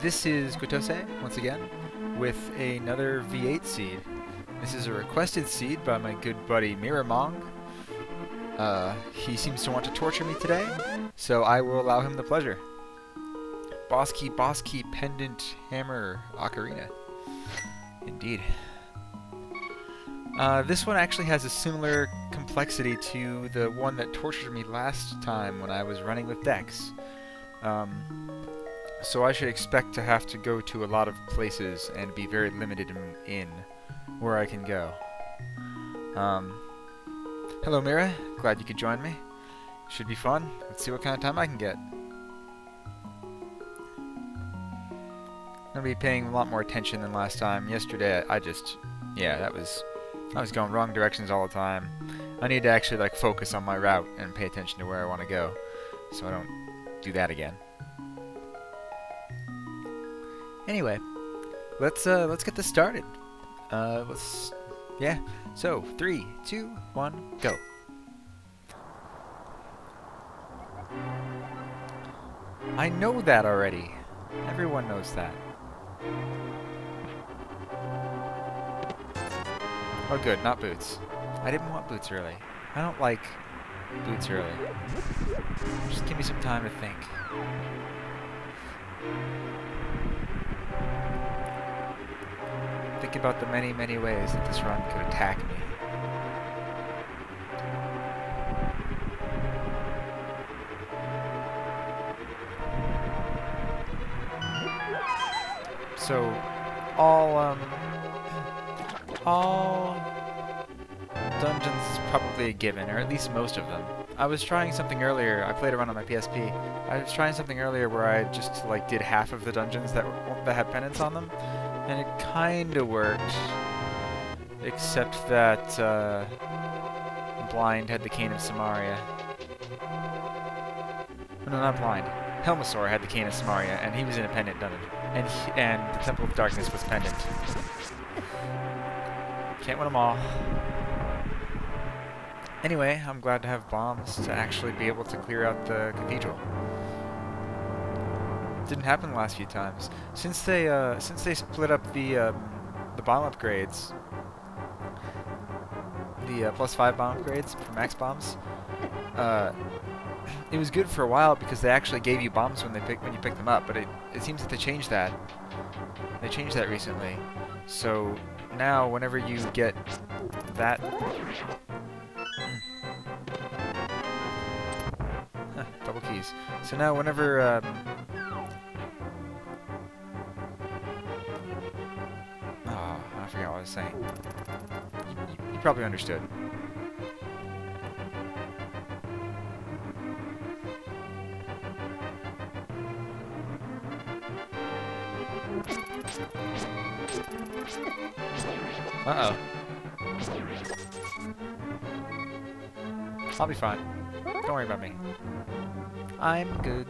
This is Kotose, once again, with another V8 seed. This is a requested seed by my good buddy Miramong. He seems to want to torture me today, so I will allow him the pleasure. Boss key, pendant, hammer, ocarina. Indeed. This one actually has a similar complexity to the one that tortured me last time when I was running with Dex. So I should expect to have to go to a lot of places and be very limited in where I can go. Hello Mira, glad you could join me. Should be fun. Let's see what kind of time I can get. I'm gonna be paying a lot more attention than last time. Yesterday I was going wrong directions all the time. I need to actually like focus on my route and pay attention to where I want to go, so I don't do that again. Anyway, let's get this started. So 3, 2, 1, go. I know that already. Everyone knows that. Oh good, not boots. I didn't want boots early. I don't like boots early. Just give me some time to think. Think about the many, many ways that this run could attack me. So, all dungeons is probably a given, or at least most of them. I was trying something earlier. I played around on my PSP. I was trying something earlier where I just like did half of the dungeons that had penance on them, and it kind of worked, except that Blind had the Cane of Samaria. No, not Blind. Helmasaur had the Cane of Samaria, and he was in a pendant dungeon, and the Temple of Darkness was pendant. Can't win them all. Anyway, I'm glad to have bombs to actually be able to clear out the cathedral. Didn't happen the last few times. Since they split up the bomb upgrades, the +5 bomb upgrades for max bombs, it was good for a while because they actually gave you bombs when you picked them up. But it seems that they changed that. They changed that recently. So now, whenever you get that. Double keys. So now whenever I forgot what I was saying. You probably understood. Uh-oh. I'll be fine. Don't worry about me. I'm good.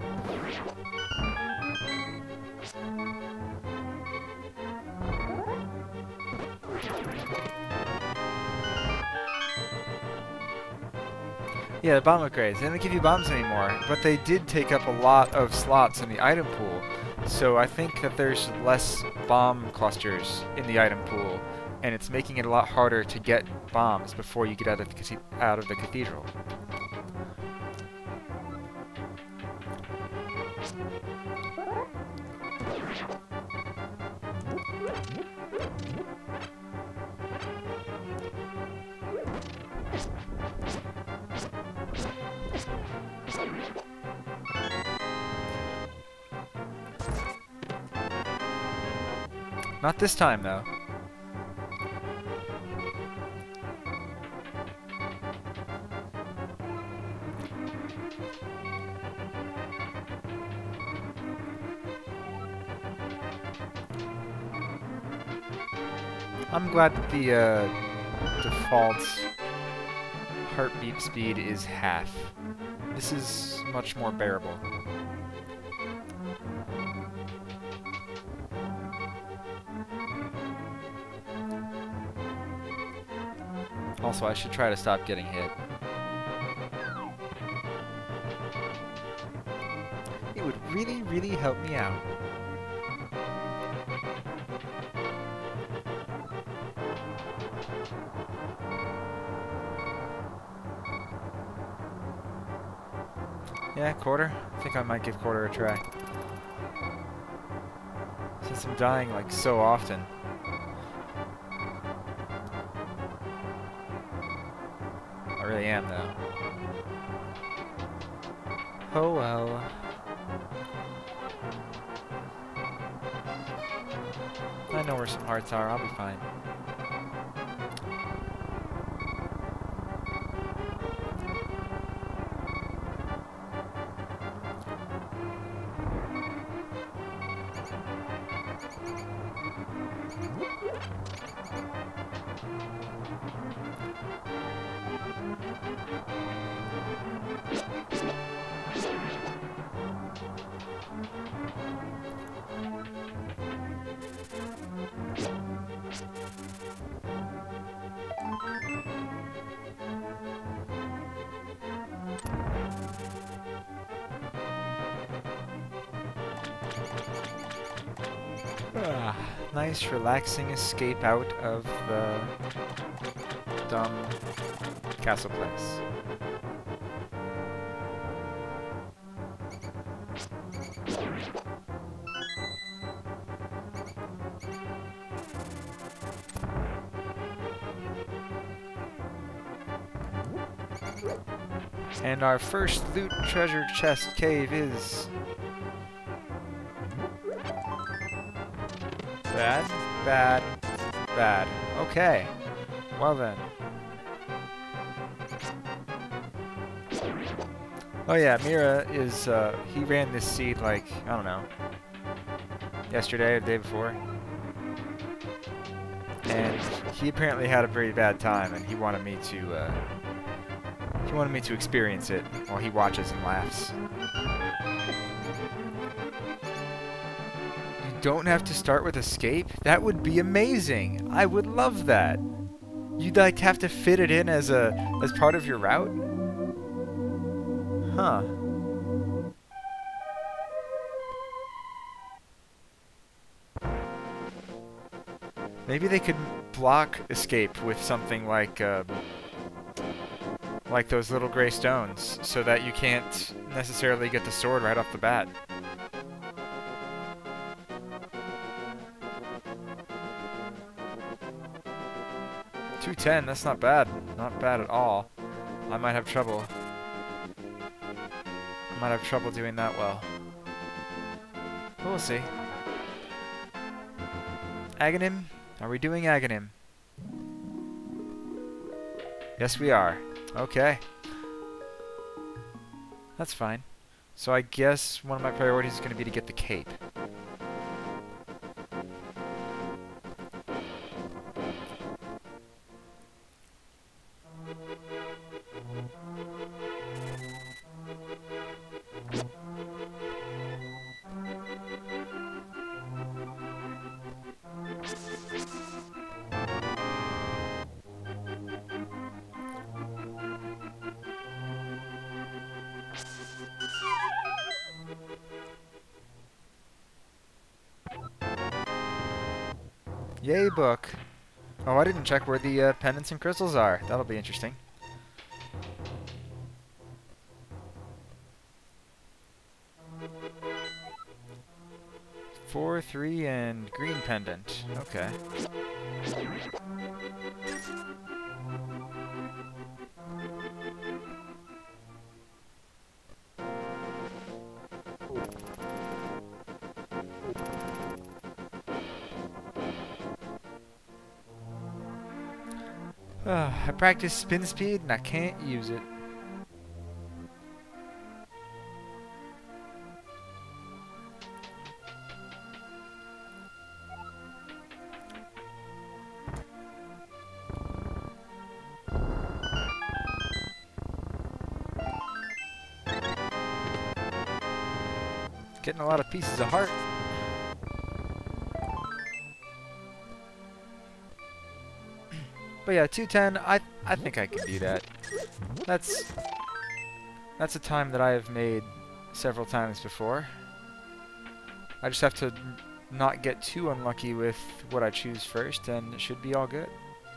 Yeah, the bomb upgrades. They don't give you bombs anymore, but they did take up a lot of slots in the item pool. So I think that there's less bomb clusters in the item pool, and it's making it a lot harder to get bombs before you get out of the cathedral. Not this time, though. I'm glad that the default heartbeat speed is half. This is much more bearable. Also, I should try to stop getting hit. It would really, really help me out. Yeah, quarter? I think I might give quarter a try. Since I'm dying like so often. I really am though. Oh well. I know where some hearts are, I'll be fine. Nice relaxing escape out of the dumb castle place. And our first loot treasure chest cave is... bad, bad, bad. Okay. Well then. Oh yeah, Mira is, he ran this seed like, I don't know, yesterday or the day before. And he apparently had a very bad time and he wanted me to experience it while he watches and laughs. You don't have to start with escape? That would be amazing. I would love that. You'd like have to fit it in as part of your route? Huh. Maybe they could block escape with something like those little gray stones, so that you can't necessarily get the sword right off the bat. $210, that's not bad. Not bad at all. I might have trouble. I might have trouble doing that well. But we'll see. Aghanim? Are we doing Aghanim? Yes, we are. Okay. That's fine. So I guess one of my priorities is going to be to get the cape. Yay, book. Oh, I didn't check where the pendants and crystals are. That'll be interesting. 4, 3, and green pendant. Okay. I practice spin speed and I can't use it. Getting a lot of pieces of heart. But yeah, 210, I think I can do that. That's a time that I have made several times before. I just have to not get too unlucky with what I choose first, and it should be all good.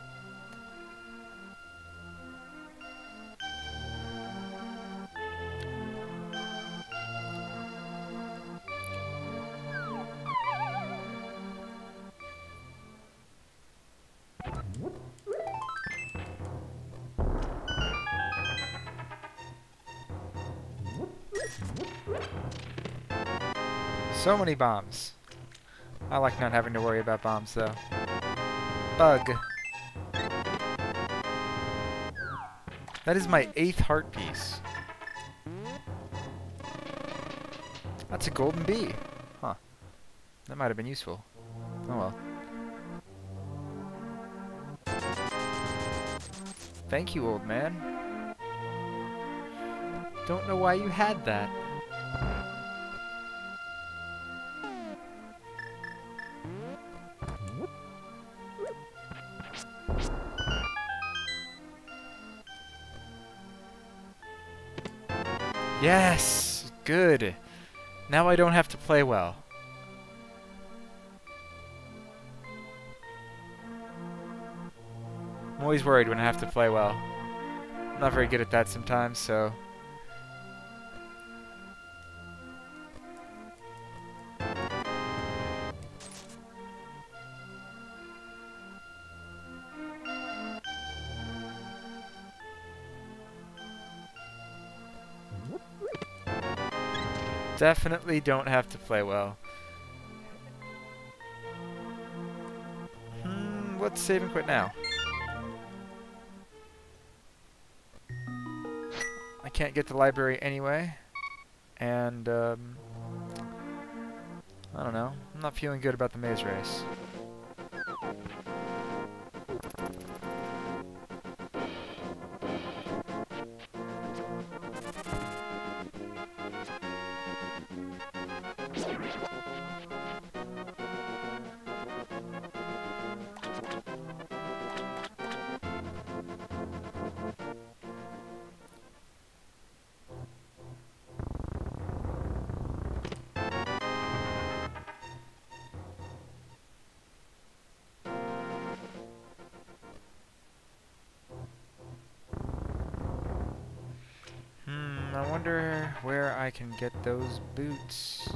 So many bombs. I like not having to worry about bombs, though. Bug. That is my 8th heart piece. That's a golden bee. Huh. That might have been useful. Oh well. Thank you, old man. Don't know why you had that. Yes! Good! Now I don't have to play well. I'm always worried when I have to play well. I'm not very good at that sometimes, so... Definitely don't have to play well. Let's save and quit now. I can't get to the library anyway. And, I don't know. I'm not feeling good about the maze race. I wonder where I can get those boots.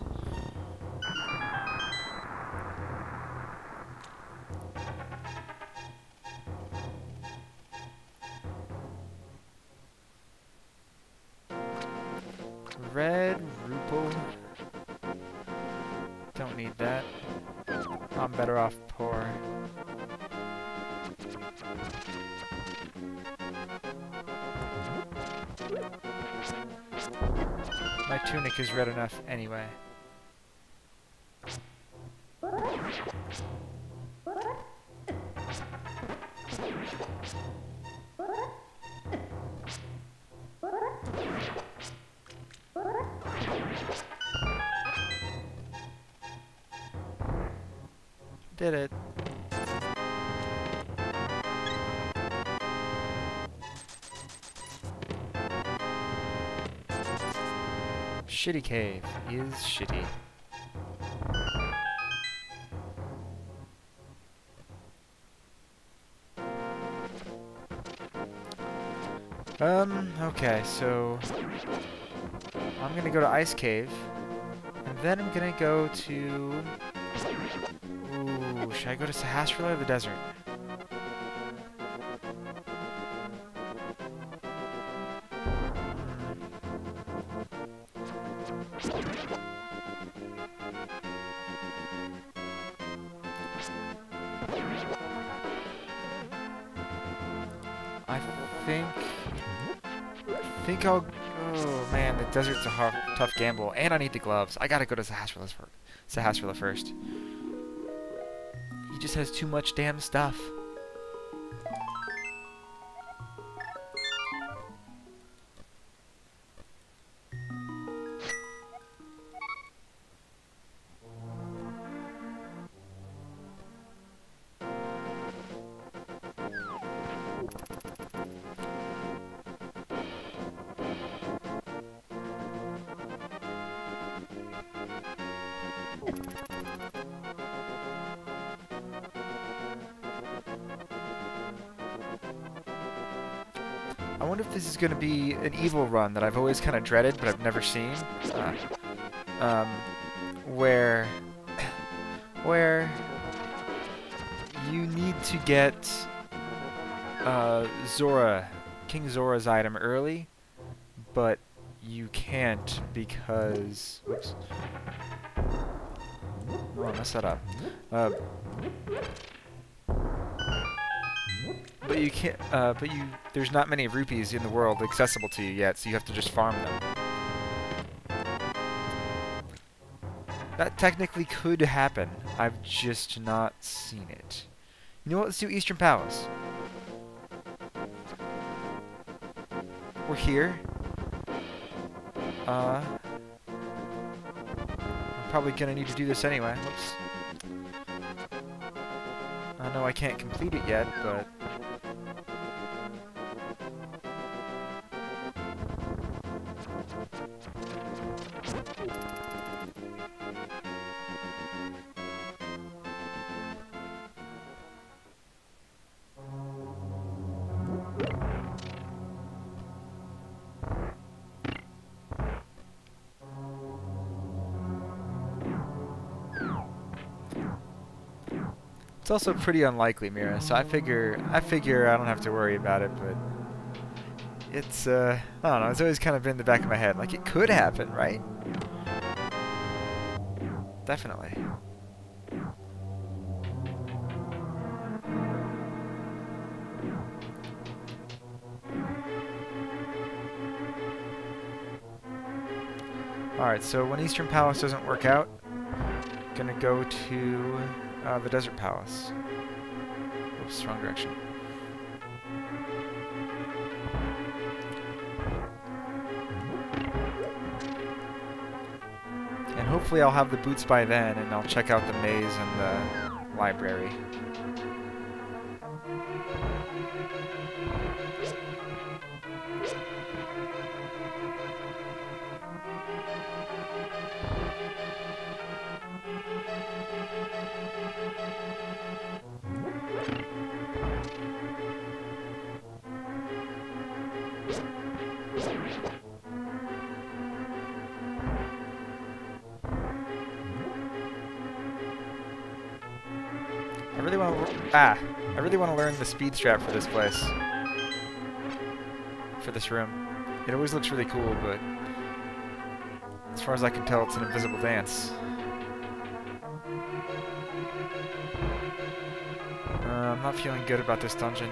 Red Rupal. Don't need that. I'm better off poor. My tunic is red enough anyway. Did it. Shitty cave is shitty. Okay, so I'm gonna go to Ice Cave, and then I'm gonna go to... Ooh, should I go to Sahasrahla or the desert? I think I'll... Oh man, the desert's a tough gamble, and I need the gloves. I gotta go to Sahasrahla first. He just has too much damn stuff. I wonder if this is going to be an evil run that I've always kind of dreaded, but I've never seen. Um, where you need to get Zora, King Zora's item early, but you can't because... Whoops. Oh, I messed that up. But you can't. There's not many rupees in the world accessible to you yet, so you have to just farm them. That technically could happen. I've just not seen it. You know what? Let's do Eastern Palace. We're here. I'm probably gonna need to do this anyway. Whoops. I know I can't complete it yet, but... It's also pretty unlikely, Mira, so I figure I don't have to worry about it, but it's I don't know, it's always kind of been in the back of my head. Like, it could happen, right? Definitely. Alright, so when Eastern Palace doesn't work out, gonna go to the Desert Palace. Oops, wrong direction. And hopefully I'll have the boots by then, and I'll check out the maze and the library. I really want to learn the speed strat for this place. For this room. It always looks really cool, but as far as I can tell, it's an invisible dance. I'm not feeling good about this dungeon.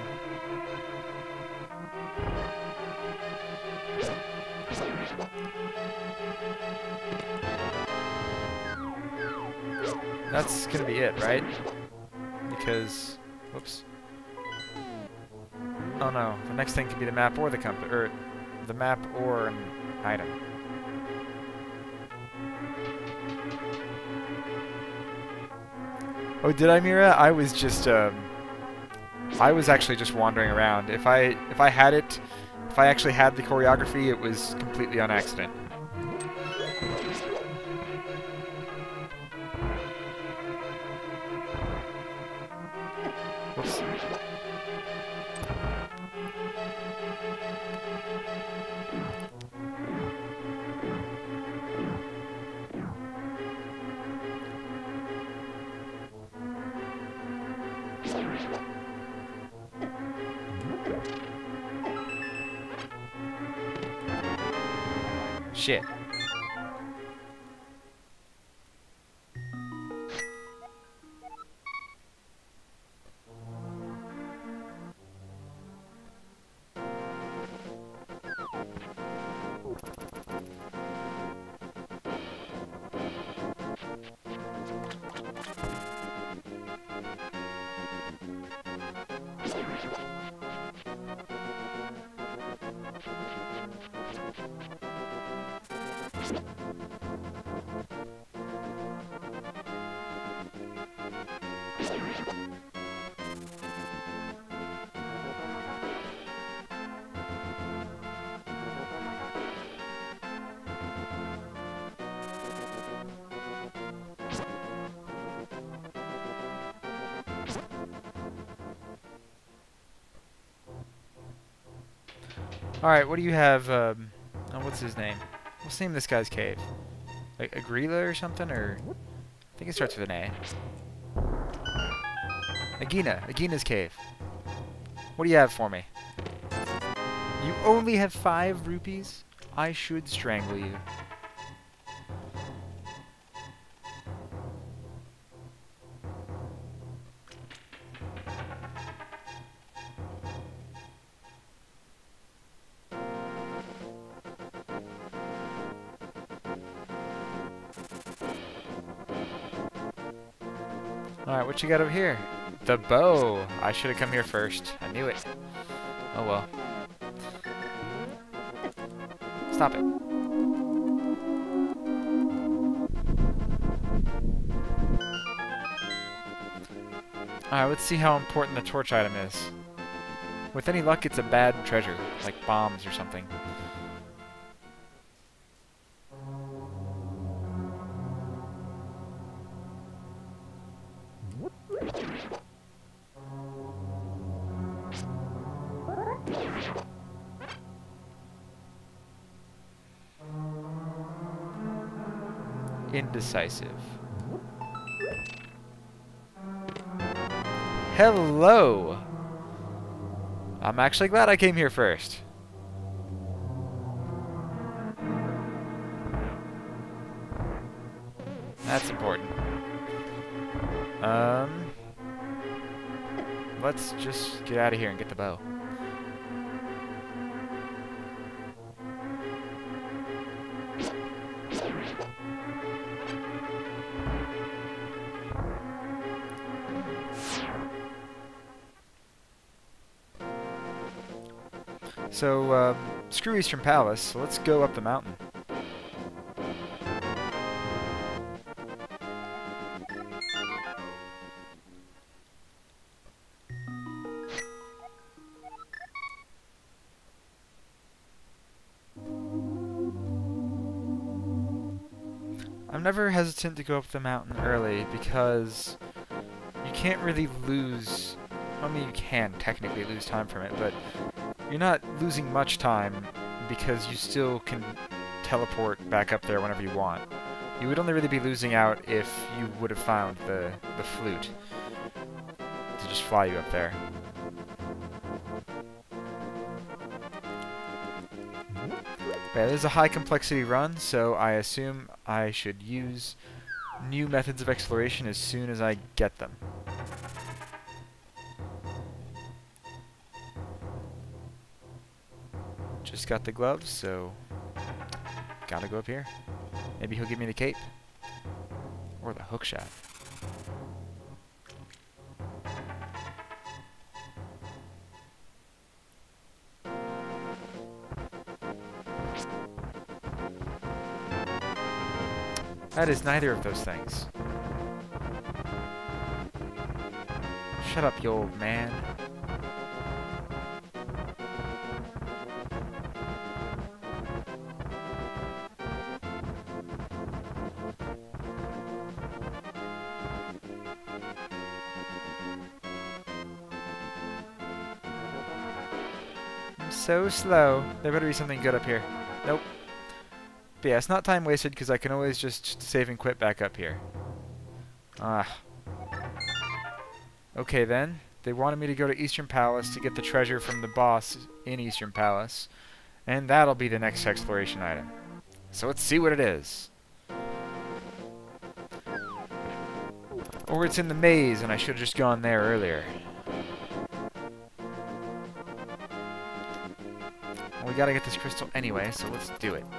That's gonna be it, right? Because, whoops. Oh no, the next thing could be the map or the compass, or the map or an item. Oh, did I, Mira? I was just, I was actually just wandering around. If I actually had the choreography, it was completely on accident. Whoops. Shit. Alright, what do you have, oh, what's his name? What's the name of this guy's cave? Like, Agrila or something, or... I think it starts with an A. Agina's cave. What do you have for me? You only have 5 rupees? I should strangle you. Alright, what you got over here? The bow. I should have come here first. I knew it. Oh well. Stop it. Alright, let's see how important the torch item is. With any luck, it's a bad treasure, like bombs or something. Indecisive. Hello! I'm actually glad I came here first. That's important. Let's just get out of here and get the bow. So, screw Eastern Palace, so let's go up the mountain. I'm never hesitant to go up the mountain early because you can't really lose... I mean, you can technically lose time from it, but you're not losing much time because you still can teleport back up there whenever you want. You would only really be losing out if you would have found the flute to just fly you up there. Yeah, this is a high complexity run, so I assume I should use new methods of exploration as soon as I get them. Just got the gloves, so gotta go up here. Maybe he'll give me the cape. Or the hookshot. That is neither of those things. Shut up, you old man. I'm so slow. There better be something good up here. Nope. But yeah, it's not time wasted because I can always just save and quit back up here. Ah. Okay then. They wanted me to go to Eastern Palace to get the treasure from the boss in Eastern Palace. And that'll be the next exploration item. So let's see what it is. Or it's in the maze and I should have just gone there earlier. Well, we gotta get this crystal anyway, so let's do it.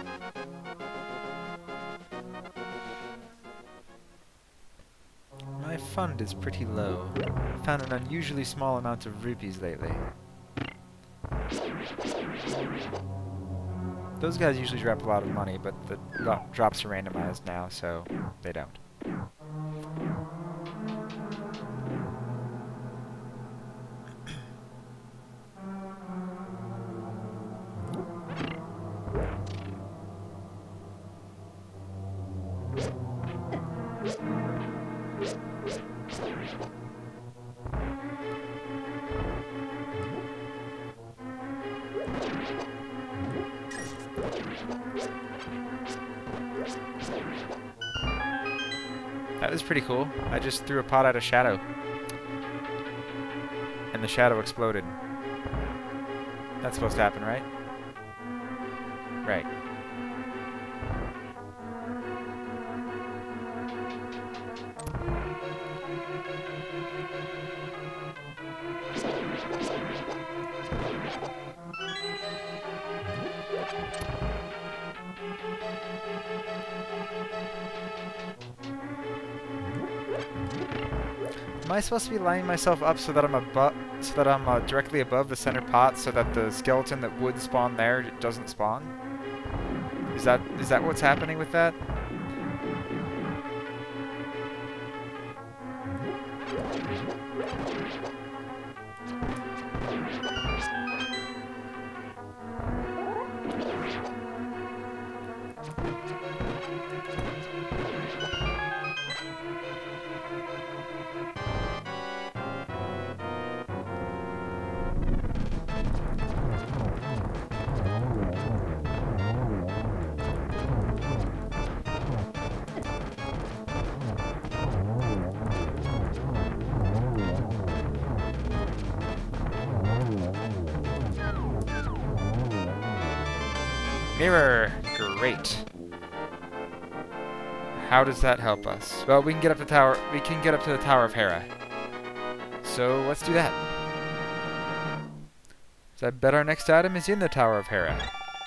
My fund is pretty low. I found an unusually small amount of rupees lately. Those guys usually drop a lot of money, but the drops are randomized now, so they don't. That was pretty cool. I just threw a pot at a shadow. And the shadow exploded. That's supposed to happen, right? Right. Am I supposed to be lining myself up so that I'm directly above the center pot, so that the skeleton that would spawn there doesn't spawn? Is that what's happening with that? Mirror! Great. How does that help us? Well, we can get up the tower. We can get up to the Tower of Hera. So let's do that. So I bet our next item is in the Tower of Hera.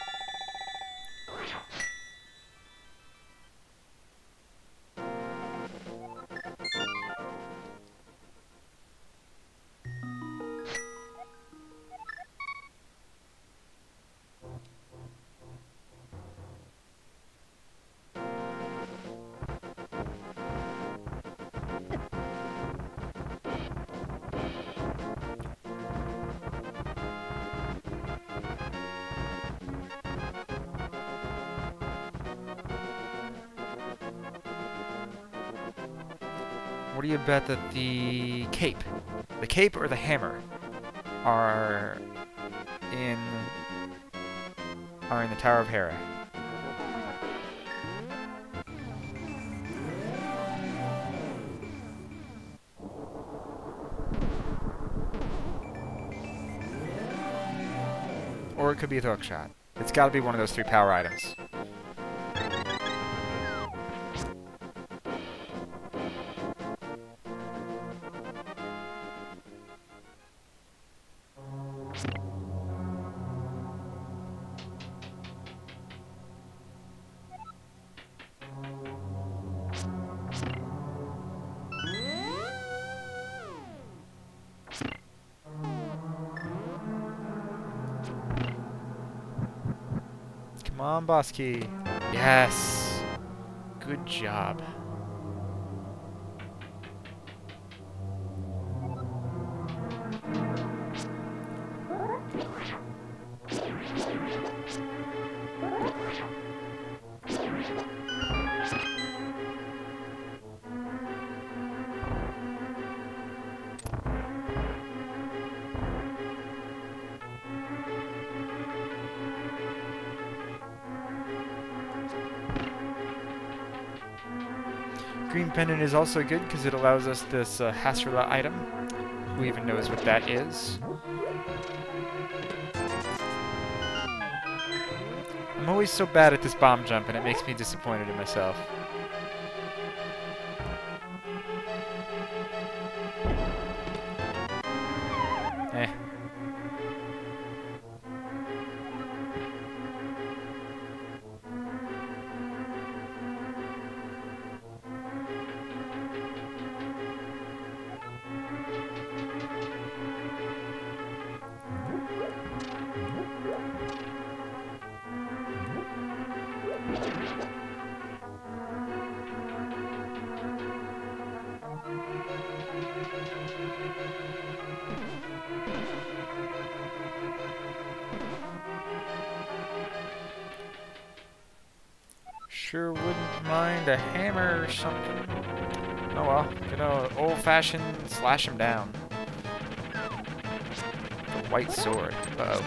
What do you bet that the cape or the hammer are in the Tower of Hera? Or it could be a hook shot. It's got to be one of those three power items. Come on, boss key. Yes. Good job. Green pendant is also good because it allows us this Hasrla item. Who even knows what that is? I'm always so bad at this bomb jump, and it makes me disappointed in myself. Eh. Sure wouldn't mind a hammer or something. Oh well, gonna old-fashioned slash him down. The white sword. Uh-oh.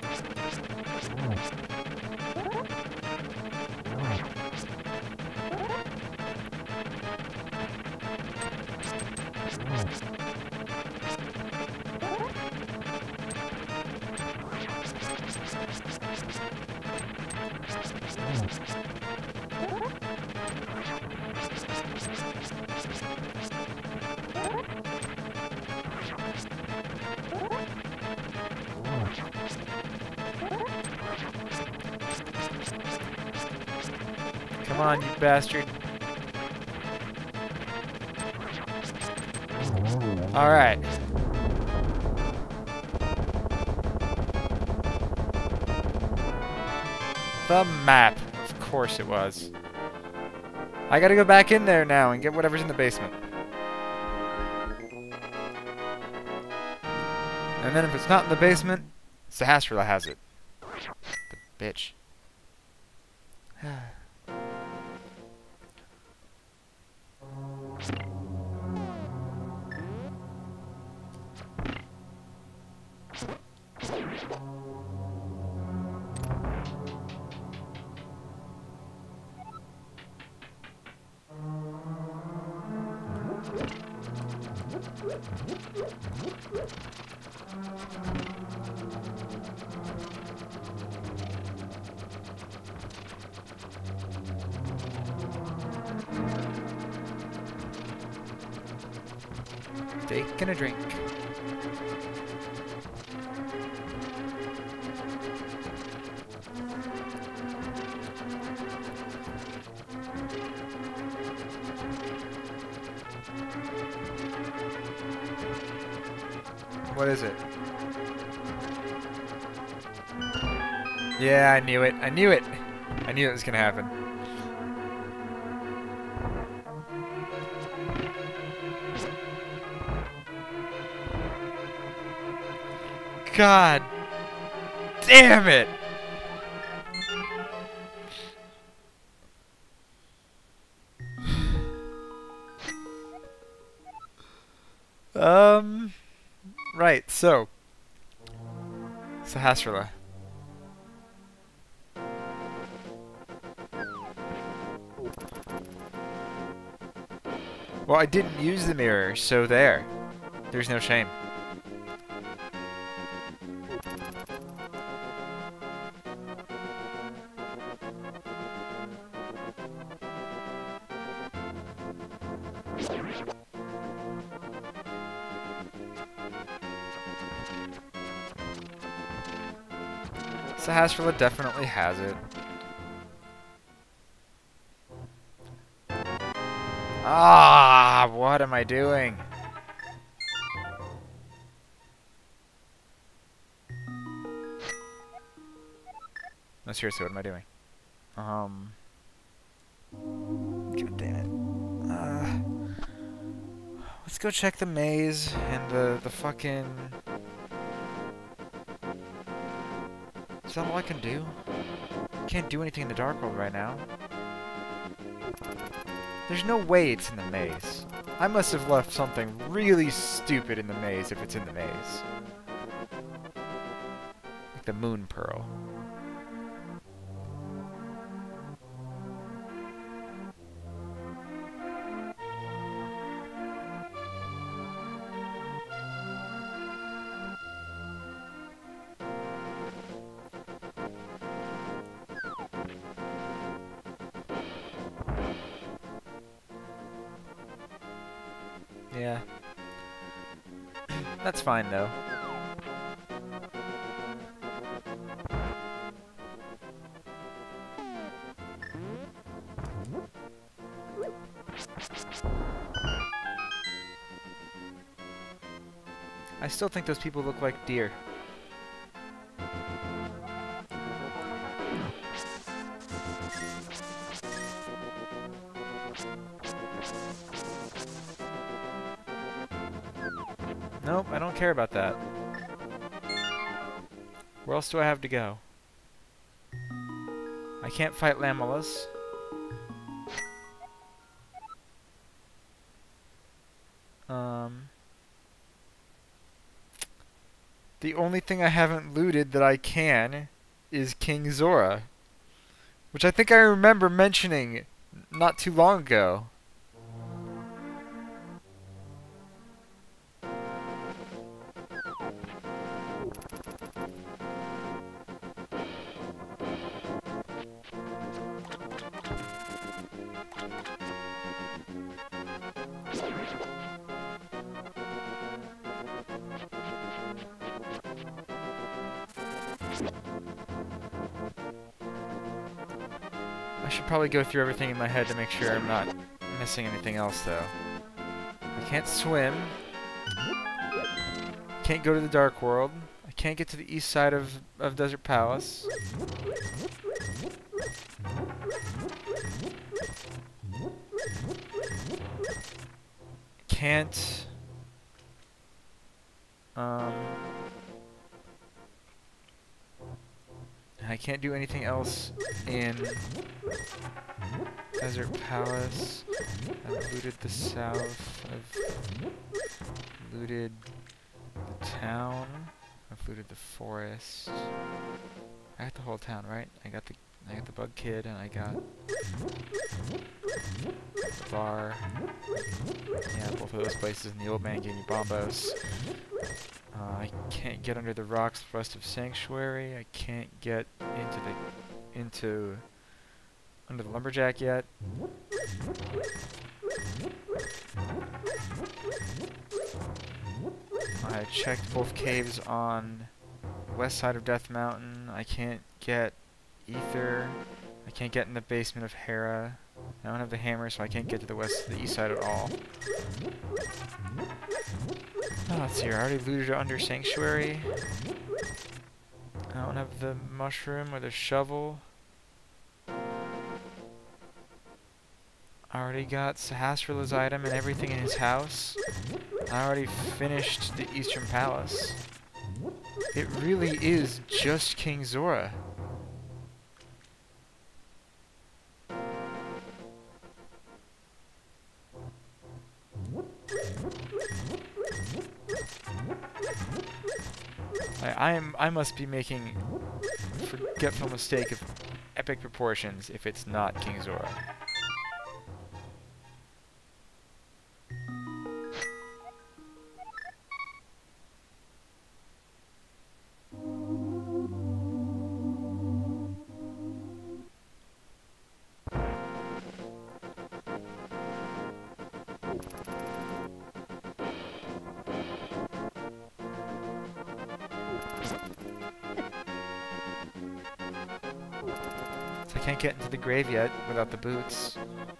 Come on, you bastard. Alright. The map. Of course it was. I gotta go back in there now and get whatever's in the basement. And then if it's not in the basement, Sahasrahla has it. The bitch. Taking a drink. What is it? Yeah, I knew it. I knew it. I knew it was gonna happen. God damn it! Right, so Sahasrahla. Well, I didn't use the mirror, so there. There's no shame. Sahasrahla definitely has it. Ah, what am I doing? No, seriously, what am I doing? God damn it. Let's go check the maze and the fucking... Is that all I can do? Can't do anything in the Dark World right now. There's no way it's in the maze. I must have left something really stupid in the maze if it's in the maze. Like the Moon Pearl. Yeah. That's fine, though. I still think those people look like deer. Nope, I don't care about that. Where else do I have to go? I can't fight Lamellus. The only thing I haven't looted that I can is King Zora, which I think I remember mentioning not too long ago. I should probably go through everything in my head to make sure I'm not missing anything else, though. I can't swim. Can't go to the Dark World. I can't get to the east side of Desert Palace. Can't... I can't do anything else in Desert Palace. I've looted the south. I've looted the town. I've looted the forest. I got the whole town, right? I got the Bug Kid, and I got the bar. Yeah, both of those places, and the old man gave me bombos. I can't get under the rocks west of Sanctuary. I can't get under the lumberjack yet. I checked both caves on the west side of Death Mountain. I can't get Ether. I can't get in the basement of Hera. I don't have the hammer, so I can't get to the east side at all. Oh, let's see here. I already looted under Sanctuary. I don't have the mushroom or the shovel. I already got Sahasrah's item and everything in his house. I already finished the Eastern Palace. It really is just King Zora. I must be making a forgetful mistake of epic proportions if it's not King Zora. I can't get into the grave yet without the boots.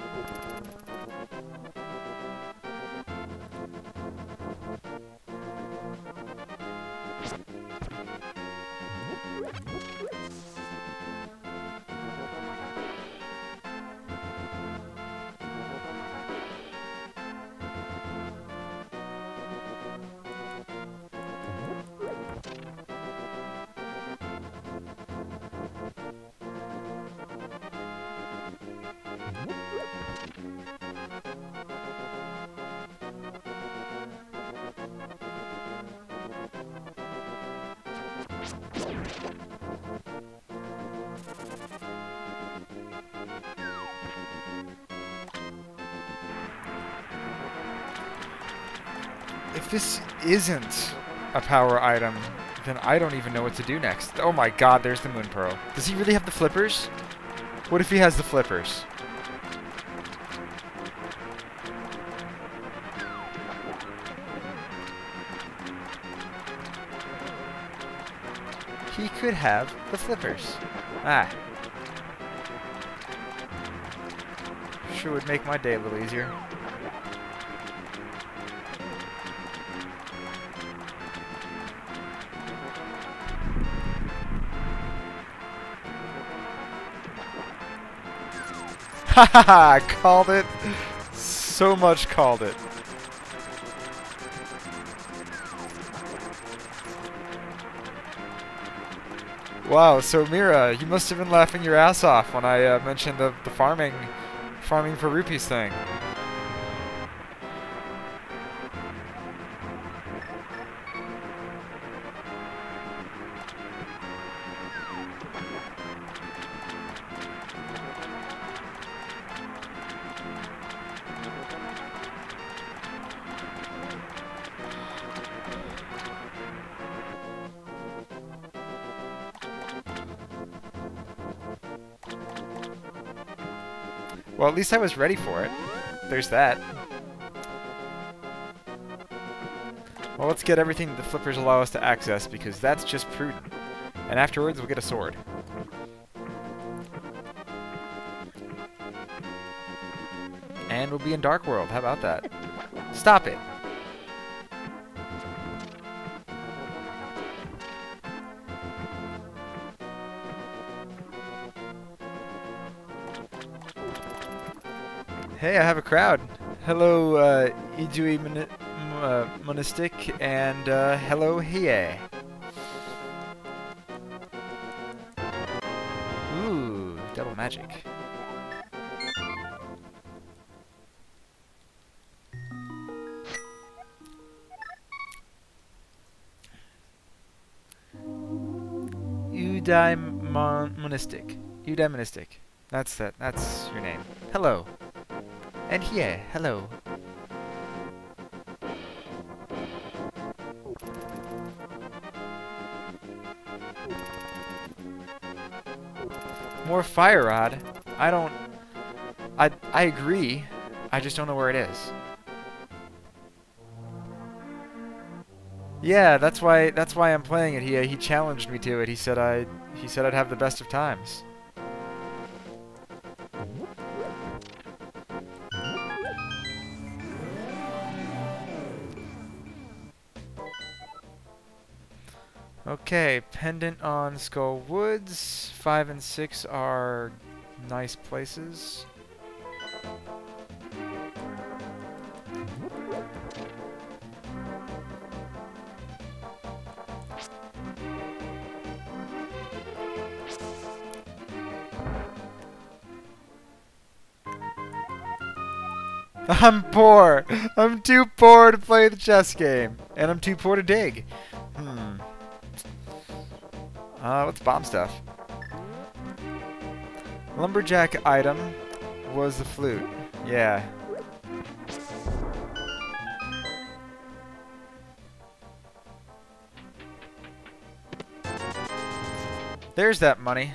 If this isn't a power item, then I don't even know what to do next. Oh my god, there's the Moon Pearl. Does he really have the flippers? What if he has the flippers? He could have the flippers. Ah. Sure would make my day a little easier. Haha, called it. So much called it. Wow, so Mira, you must have been laughing your ass off when I mentioned the farming for rupees thing. Well, at least I was ready for it. There's that. Well, let's get everything the flippers allow us to access, because that's just prudent. And afterwards, we'll get a sword. And we'll be in Dark World. How about that? Stop it! Hey, I have a crowd. Hello, Ijui Monistic, and hello, Hiei. Ooh, double magic. Monistic. Udai Monistic. That's your name. Hello. And here, hello. More fire rod? I agree. I just don't know where it is. Yeah, that's why I'm playing it. He challenged me to it. He said I'd have the best of times. Okay, pendant on Skull Woods. 5 and 6 are nice places. I'm poor. I'm too poor to play the chess game, and I'm too poor to dig. What's bomb stuff? Lumberjack item was the flute. Yeah. There's that money.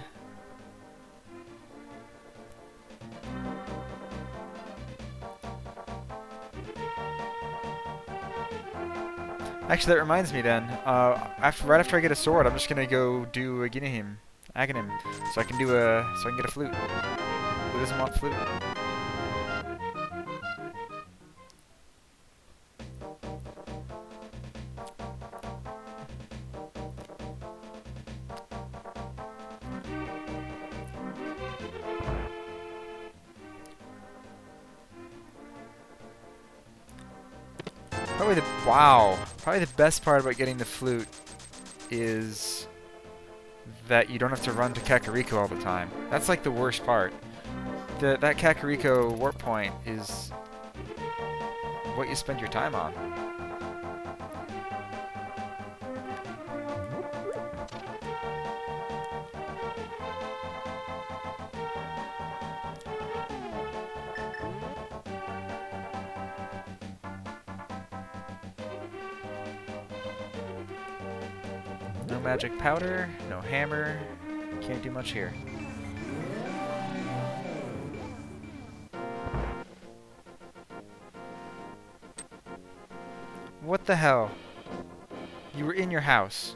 Actually, that reminds me then. Right after I get a sword, I'm just gonna go do a Aghanim, so I can get a flute. Who doesn't want flute? Probably the best part about getting the flute is that you don't have to run to Kakariko all the time. That's like the worst part. That Kakariko warp point is what you spend your time on. No magic powder, no hammer, can't do much here. What the hell? You were in your house.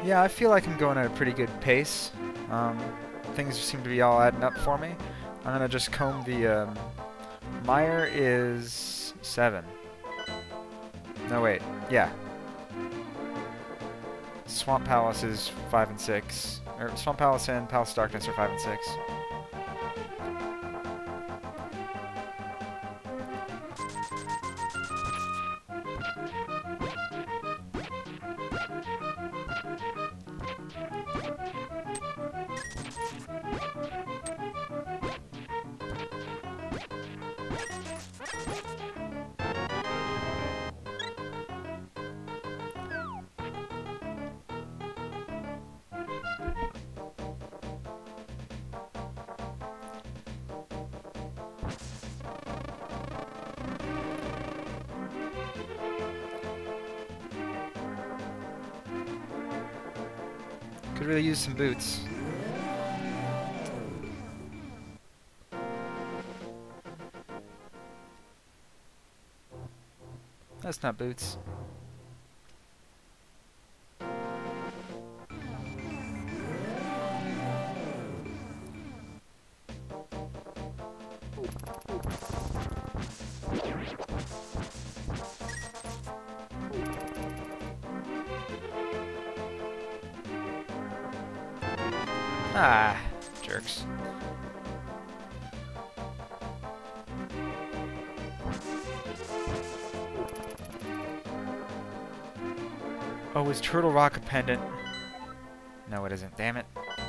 Yeah, I feel like I'm going at a pretty good pace. Things seem to be all adding up for me. I'm gonna just comb the, Mire is 7. No, wait. Yeah. Swamp Palace is 5 and 6. Or Swamp Palace and Palace of Darkness are 5 and 6. Could really use some boots. That's not boots. Ah, jerks. Oh, is Turtle Rock a pendant? No, it isn't. Damn it.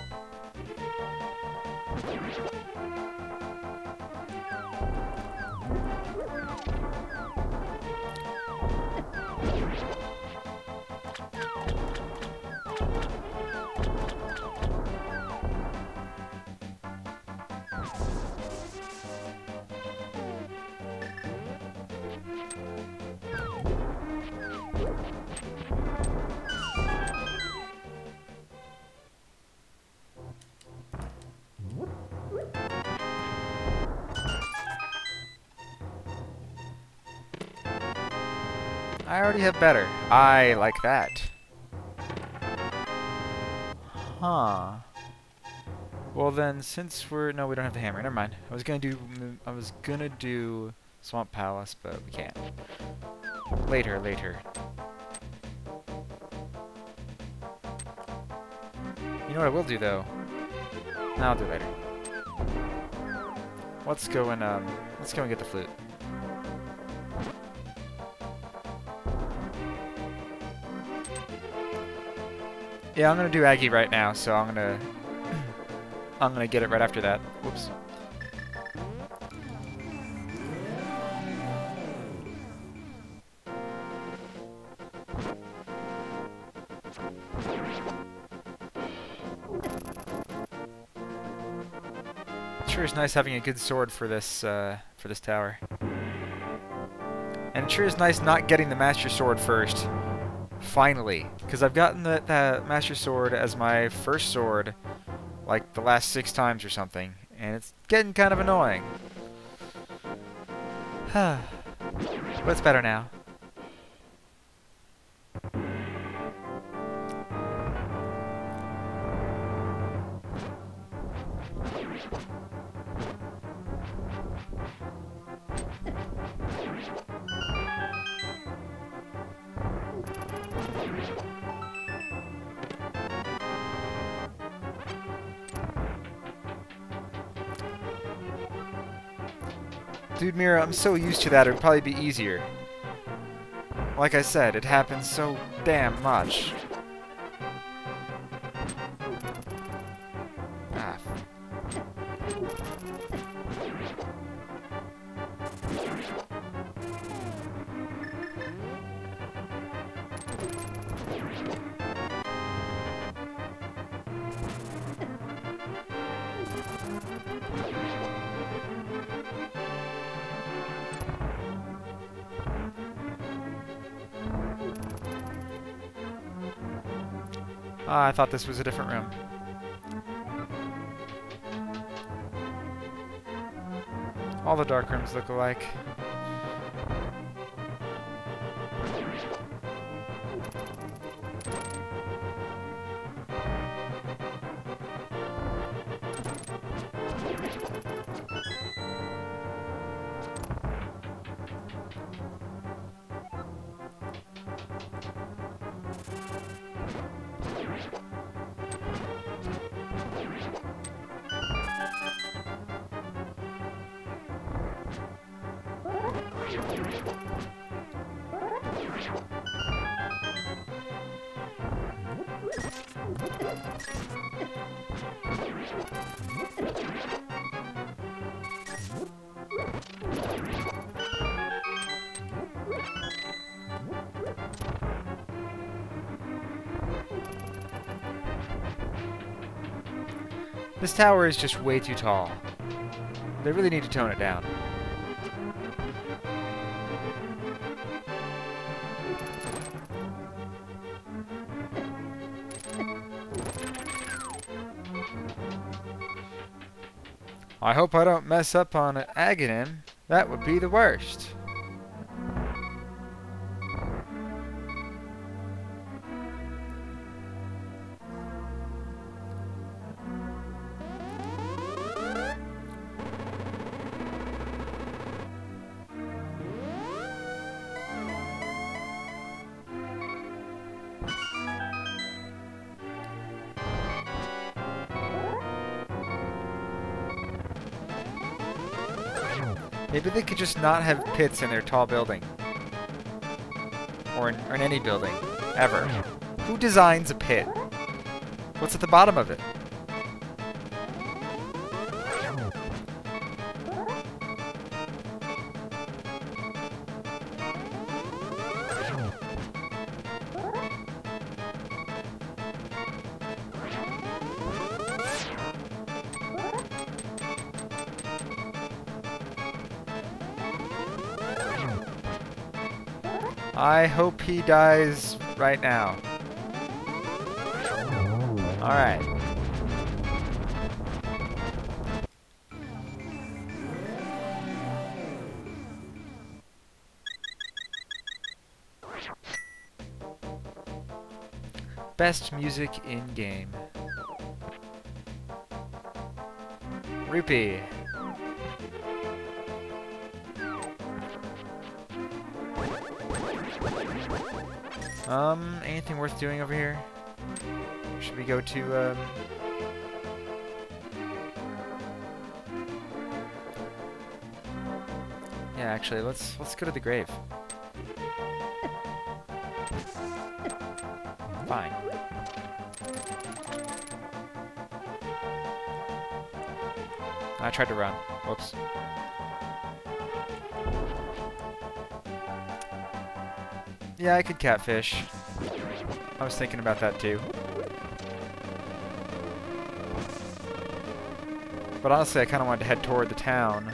I already have better. I like that. Huh. Well then, since we're no, we don't have the hammer. Never mind. I was gonna do Swamp Palace, but we can't. Later. You know what I will do though? No, I'll do later. Let's go and get the flute. Yeah, I'm gonna do Aggie right now, so I'm gonna get it right after that. Whoops. Sure is nice having a good sword for this tower. And it sure is nice not getting the Master Sword first. Finally, because I've gotten the Master Sword as my first sword like the last 6 times or something, and it's getting kind of annoying. But it's better now. Dude, Mira, I'm so used to that, it would probably be easier. Like I said, it happens so damn much. Ah. Ah, I thought this was a different room. All the dark rooms look alike. This tower is just way too tall. They really need to tone it down. I hope I don't mess up on Aghanim. That would be the worst. Maybe they could just not have pits in their tall building. Or in any building. Ever. Who designs a pit? What's at the bottom of it? I hope he dies right now. Alright. Best music in game. Rupee. Anything worth doing over here? Should we go to, yeah, actually, let's go to the grave. Fine. I tried to run. Whoops. Yeah, I could catfish. I was thinking about that too. But honestly, I kind of wanted to head toward the town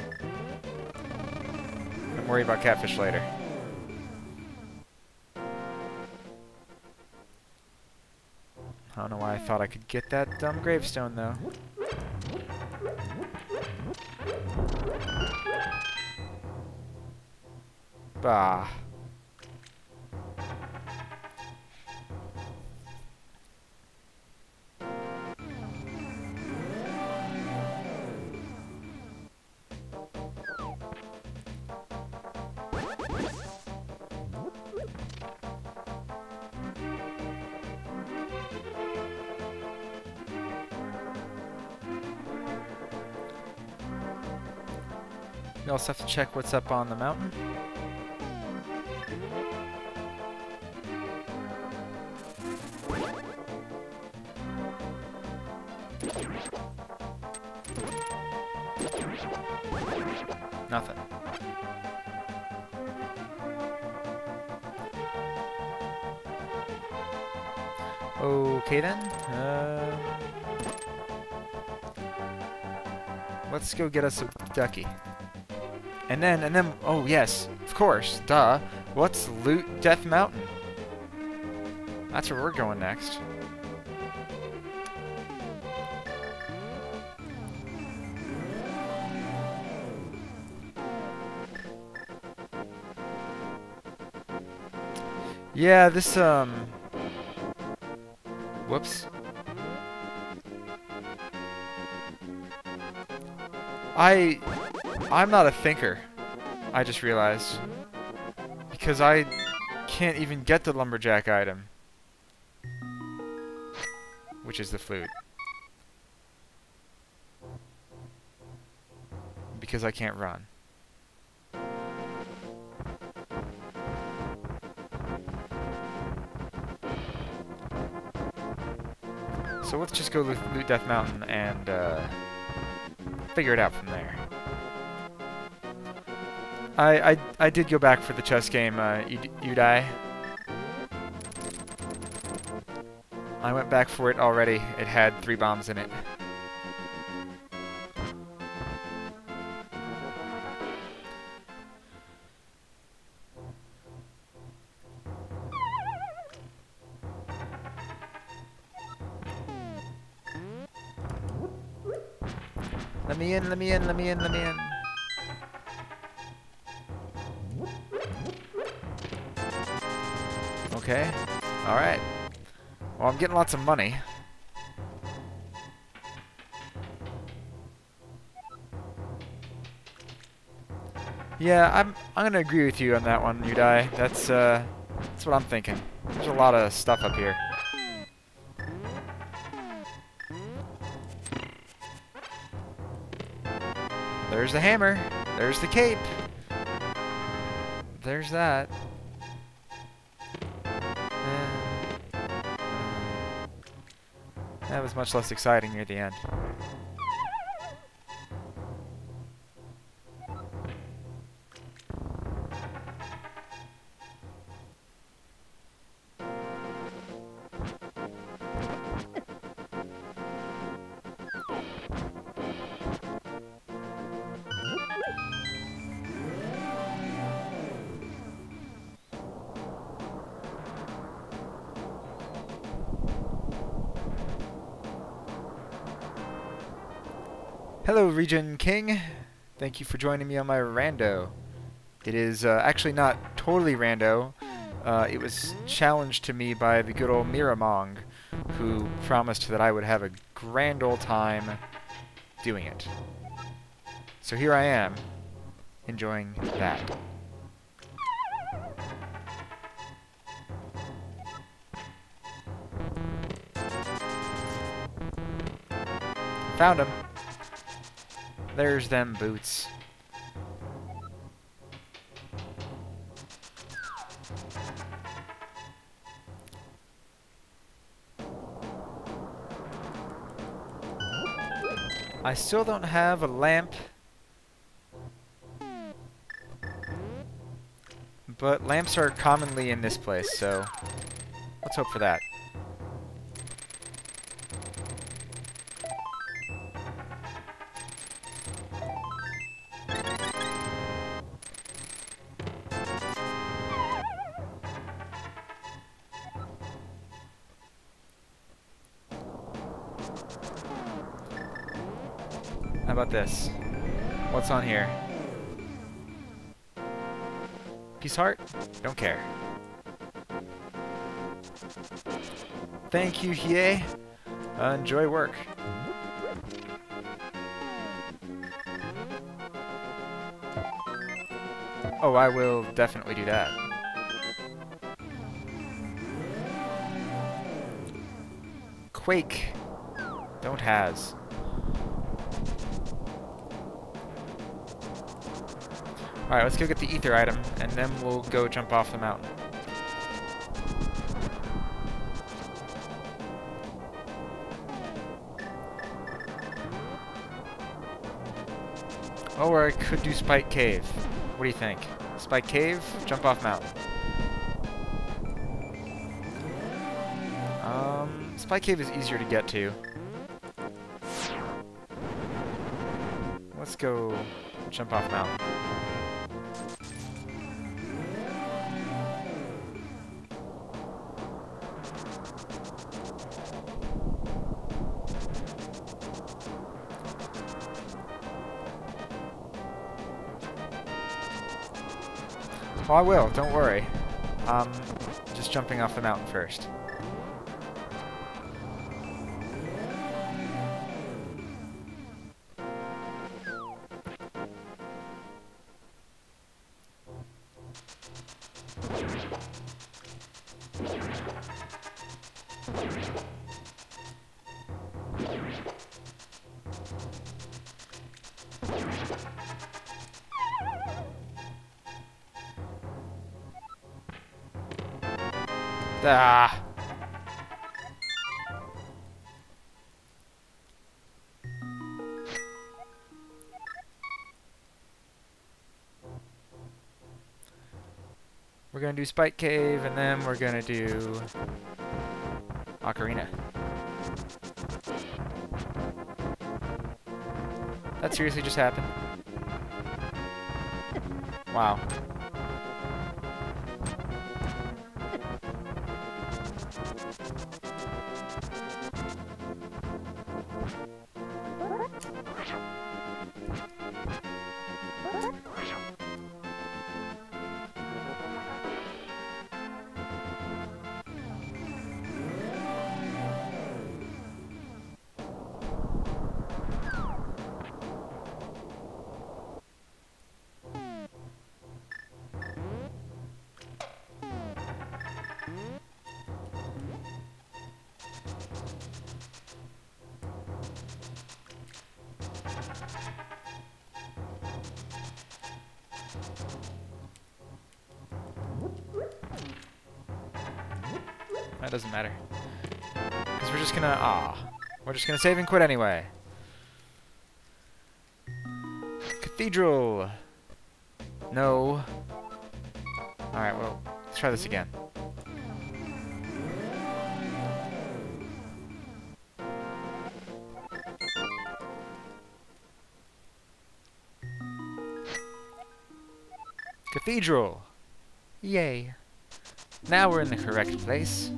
and worry about catfish later. I don't know why I thought I could get that dumb gravestone, though. Bah. We also have to check what's up on the mountain. Nothing. Okay then. Let's go get us a ducky. And then, oh yes, of course, duh. Let's loot Death Mountain. That's where we're going next. Yeah, this, whoops. I'm not a thinker, I just realized. Because I can't even get the lumberjack item. Which is the flute. Because I can't run. So let's just go loot Death Mountain and figure it out from there. I did go back for the chess game, Udai. I went back for it already. It had 3 bombs in it. Let me in, let me in, let me in, let me in. Okay. Alright. Well, I'm getting lots of money. Yeah, I'm gonna agree with you on that one, Udai. That's what I'm thinking. There's a lot of stuff up here. There's the hammer. There's the cape. There's that. That was much less exciting near the end. Hello, Region King. Thank you for joining me on my rando. It is actually not totally rando. It was challenged to me by the good old Miramong, who promised that I would have a grand old time doing it. So here I am, enjoying that. Found him. There's them boots. I still don't have a lamp, but lamps are commonly in this place, so let's hope for that. How about this? What's on here? Peace heart? Don't care. Thank you, Hiei. Enjoy work. Oh, I will definitely do that. Quake. Don't has. Alright, let's go get the ether item, and then we'll go jump off the mountain. Oh, or I could do Spike Cave. What do you think? Spike Cave, jump off mountain. Spike Cave is easier to get to. Let's go jump off mountain. Oh, I will, don't worry. Just jumping off the mountain first. Ah. We're gonna do Spike Cave, and then we're gonna do Ocarina. That seriously just happened? Wow. That doesn't matter. Because we're just gonna, we're just gonna save and quit anyway. Cathedral! No. Alright, well, let's try this again. Cathedral! Yay. Now we're in the correct place.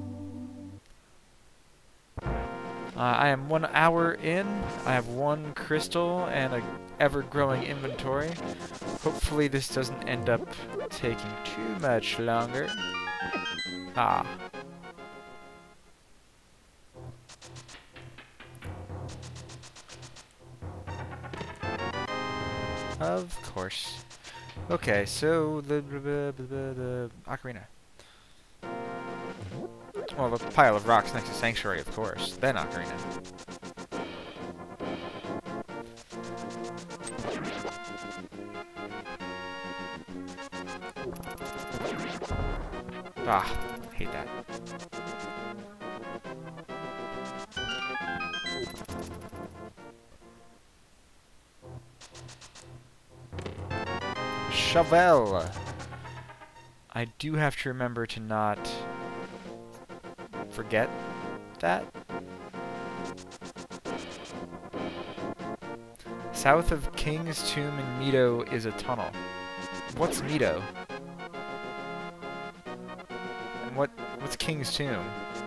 I am 1 hour in. I have 1 crystal and a ever-growing inventory. Hopefully this doesn't end up taking too much longer. Of course. Okay, so the ocarina. Well, the pile of rocks next to Sanctuary, of course. Then Ocarina. Hate that. Shovel! I do have to remember to not forget that. South of King's Tomb in Mido is a tunnel. What's Mido? And what's King's Tomb?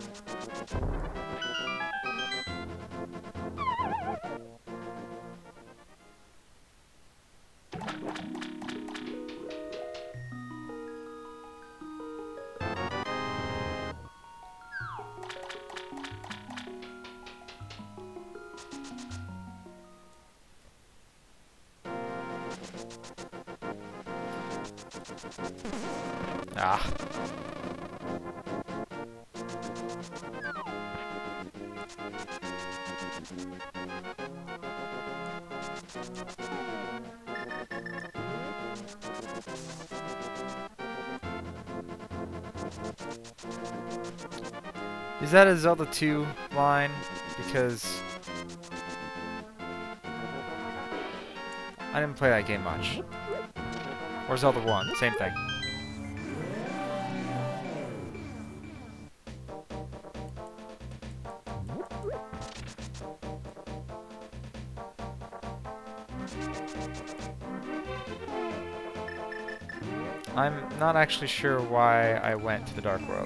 Is that a Zelda 2 line? Because I didn't play that game much. Or Zelda 1, same thing. I'm not actually sure why I went to the Dark World.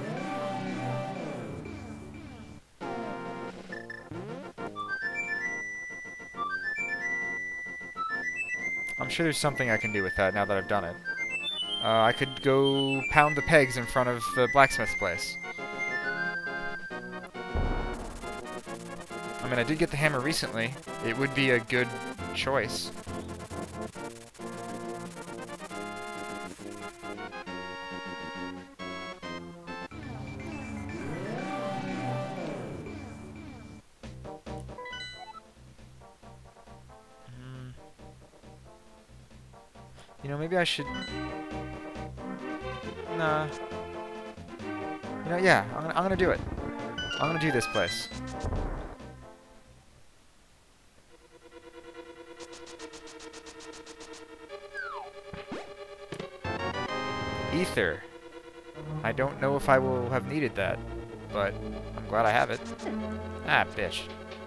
I'm sure there's something I can do with that now that I've done it. I could go pound the pegs in front of the blacksmith's place. I mean, I did get the hammer recently. It would be a good choice. You know, maybe I should... Nah. You know, yeah, I'm gonna do it. I'm gonna do this place. Ether. I don't know if I will have needed that, but I'm glad I have it. Ah, bitch.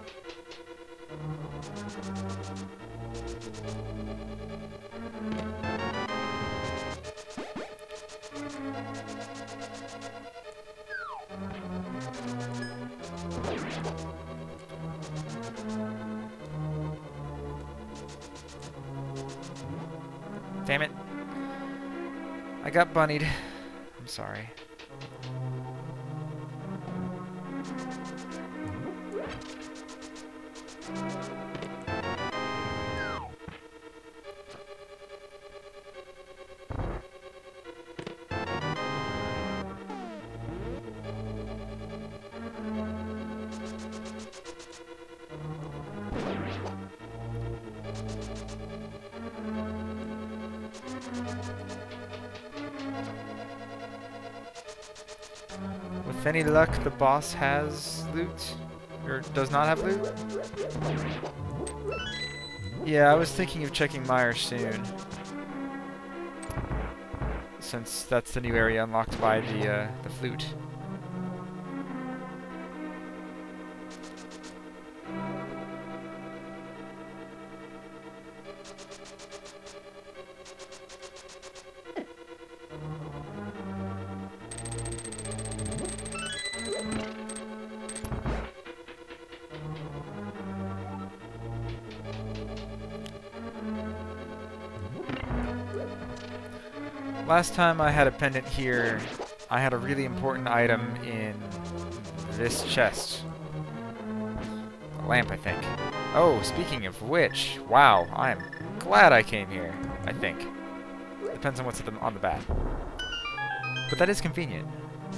Damn it. I got bunnied. I'm sorry. With any luck, the boss has loot, or does not have loot. Yeah, I was thinking of checking Myers soon, since that's the new area unlocked by the flute. Last time I had a pendant here, I had a really important item in this chest. A lamp, I think. Oh, speaking of which, wow, I'm glad I came here, I think. Depends on what's on the back. But that is convenient.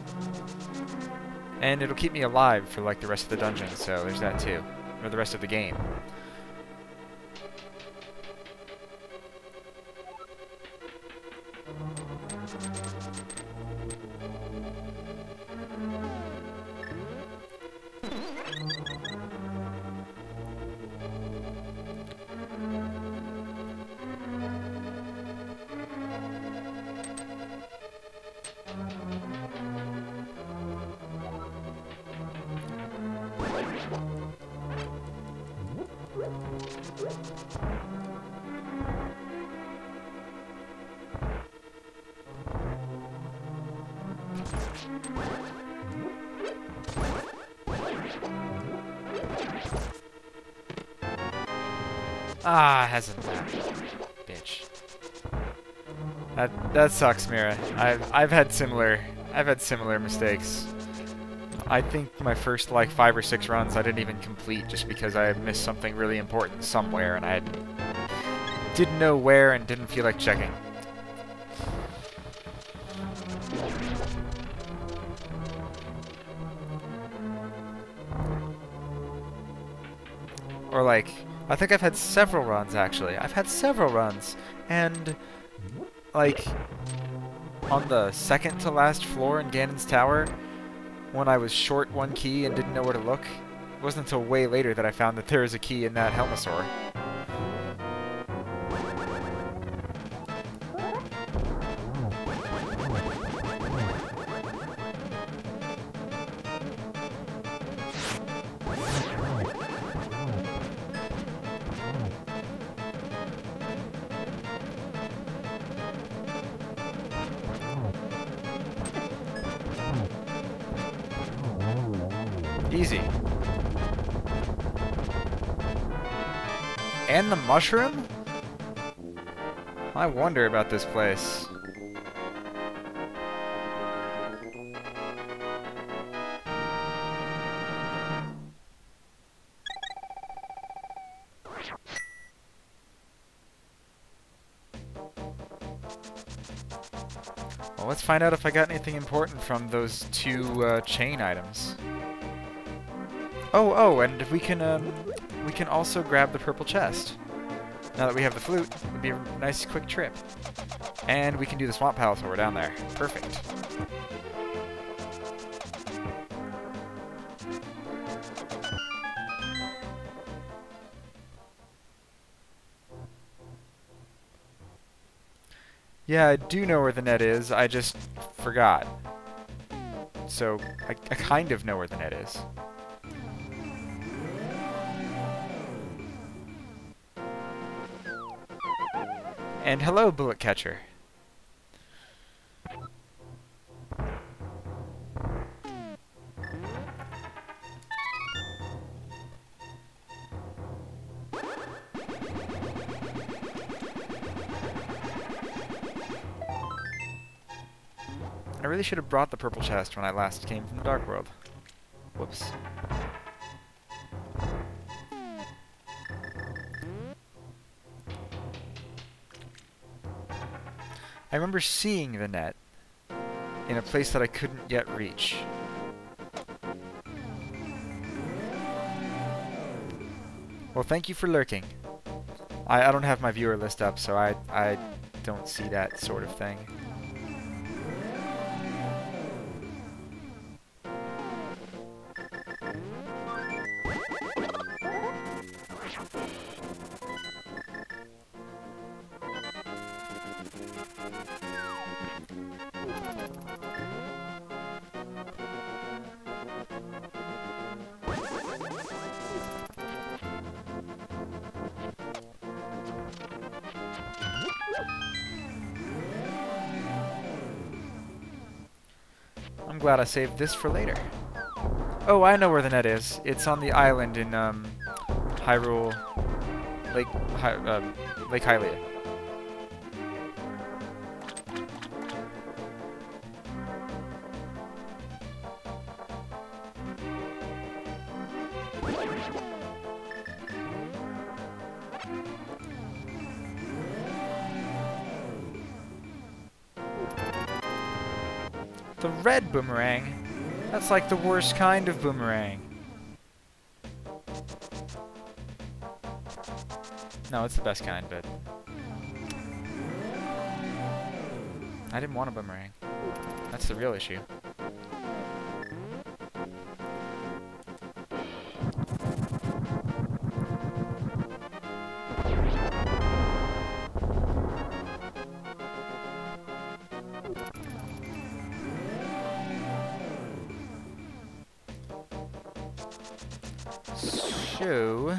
And it'll keep me alive for like the rest of the dungeon, so there's that too. Or the rest of the game. Ah, hasn't that bitch. That sucks, Mira. I've had similar mistakes. I think my first like 5 or 6 runs I didn't even complete just because I had missed something really important somewhere and I didn't know where and didn't feel like checking. Or like, I think I've had several runs actually. I've had several runs and like on the second to last floor in Ganon's Tower, when I was short one key and didn't know where to look, it wasn't until way later that I found that there was a key in that Helmasaur. Easy. And the mushroom? I wonder about this place. Well, let's find out if I got anything important from those 2 chain items. Oh, and we can also grab the purple chest. Now that we have the flute, it'll be a nice quick trip. And we can do the swamp palace while we're down there. Perfect. Yeah, I do know where the net is, I just forgot. So, I kind of know where the net is. And hello, Bullet Catcher. I really should have brought the purple chest when I last came from the Dark World. Whoops. I remember seeing the net in a place that I couldn't yet reach. Well, thank you for lurking. I don't have my viewer list up, so I don't see that sort of thing. I'm glad I saved this for later. Oh, I know where the net is. It's on the island in Hyrule Lake Hylia. The red boomerang? That's like the worst kind of boomerang. No, it's the best kind, but... I didn't want a boomerang. That's the real issue. So,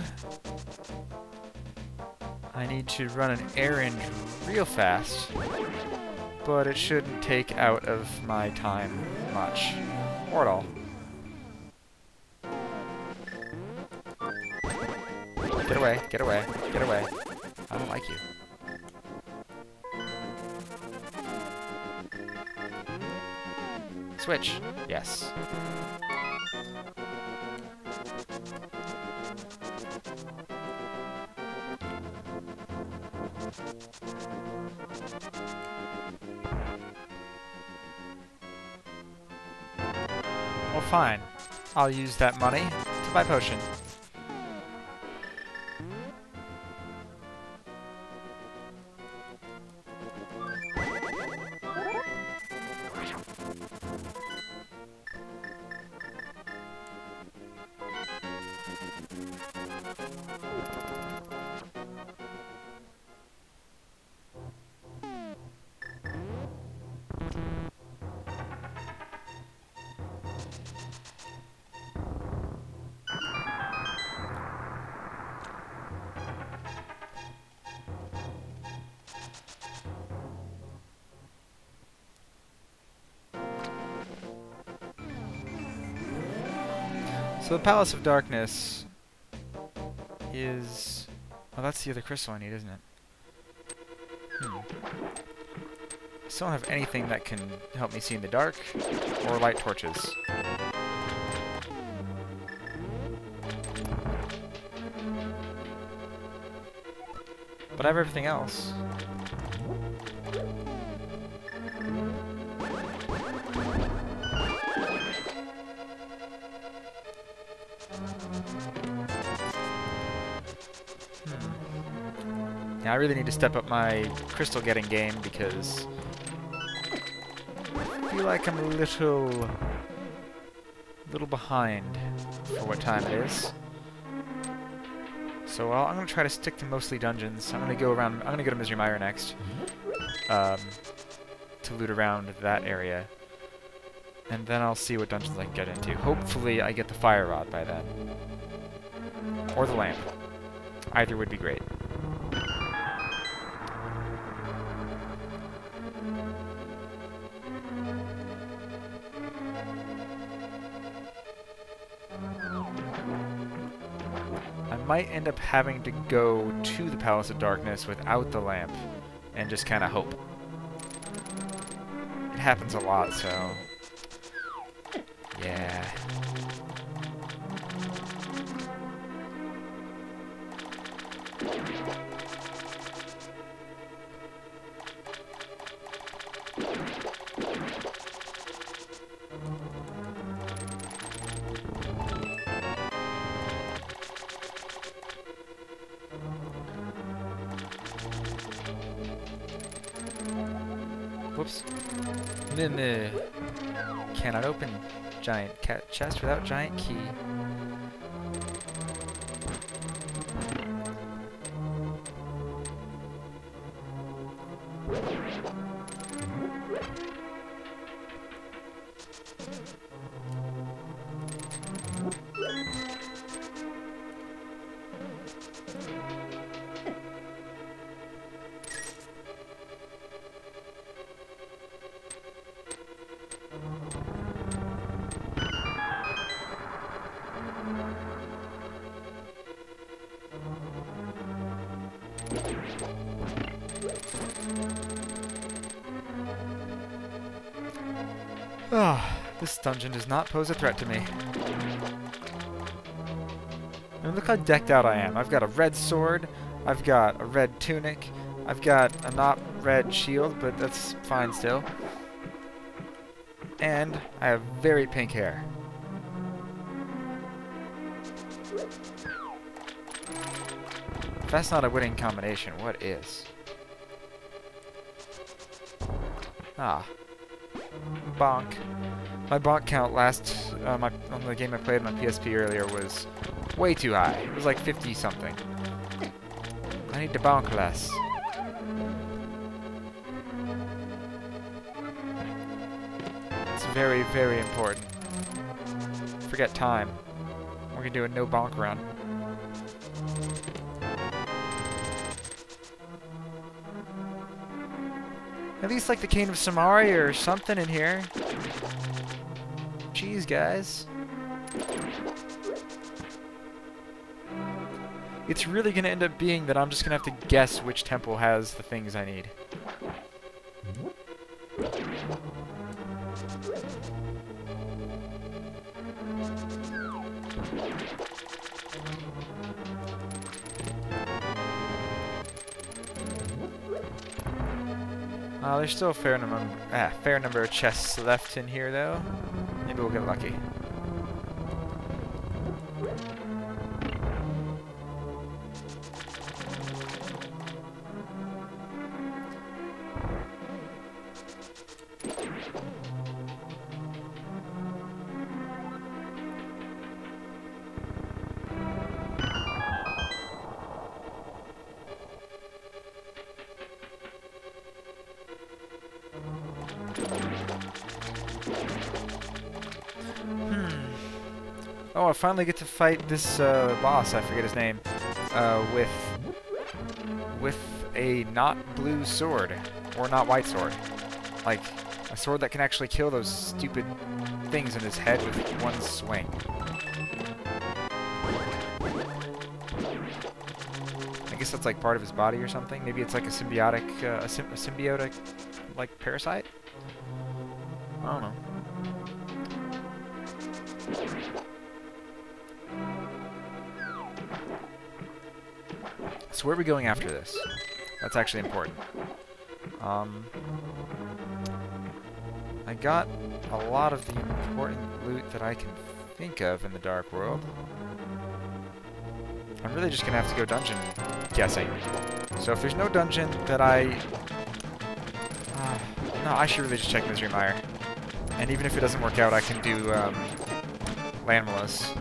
I need to run an errand real fast, but it shouldn't take out of my time much, or at all. Get away, get away, get away. I don't like you. Switch. Yes. Well, fine. I'll use that money to buy potion. So the Palace of Darkness is... Oh, that's the other crystal I need, isn't it? I still don't have anything that can help me see in the dark, or light torches. But I have everything else. Now I really need to step up my crystal getting game because I feel like I'm a little behind for what time it is. So I'm gonna try to stick to mostly dungeons. I'm gonna go to Misery Mire next. to loot around that area. And then I'll see what dungeons I can get into. Hopefully I get the fire rod by then. Or the lamp. Either would be great. I might end up having to go to the Palace of Darkness without the lamp and just kind of hope. It happens a lot, so... yeah. Whoops. Cannot open giant cat chest without giant key. Ah, this dungeon does not pose a threat to me. And look how decked out I am. I've got a red sword, I've got a red tunic, I've got a not red shield, but that's fine still. And I have very pink hair. If that's not a winning combination, what is? Ah. Bonk. My bonk count last on the game I played on my PSP earlier was way too high. It was like 50 something. I need to bonk less. It's very, very important. Forget time. We're gonna do a no bonk run. At least like the Cane of Samari or something in here. Jeez, guys. It's really going to end up being that I'm just going to have to guess which temple has the things I need. There's still a fair number of chests left in here, though. Maybe we'll get lucky. Oh, I finally get to fight this boss, I forget his name, with a not blue sword, or not white sword. Like, a sword that can actually kill those stupid things in his head with one swing. I guess that's like part of his body or something. Maybe it's like a symbiotic, a symbiotic, like, parasite? I don't know. So where are we going after this? That's actually important. I got a lot of the important loot that I can think of in the Dark World. I'm really just going to have to go dungeon guessing. So if there's no dungeon that I... no, I should really just check Misery Mire. And even if it doesn't work out, I can do Landmalus.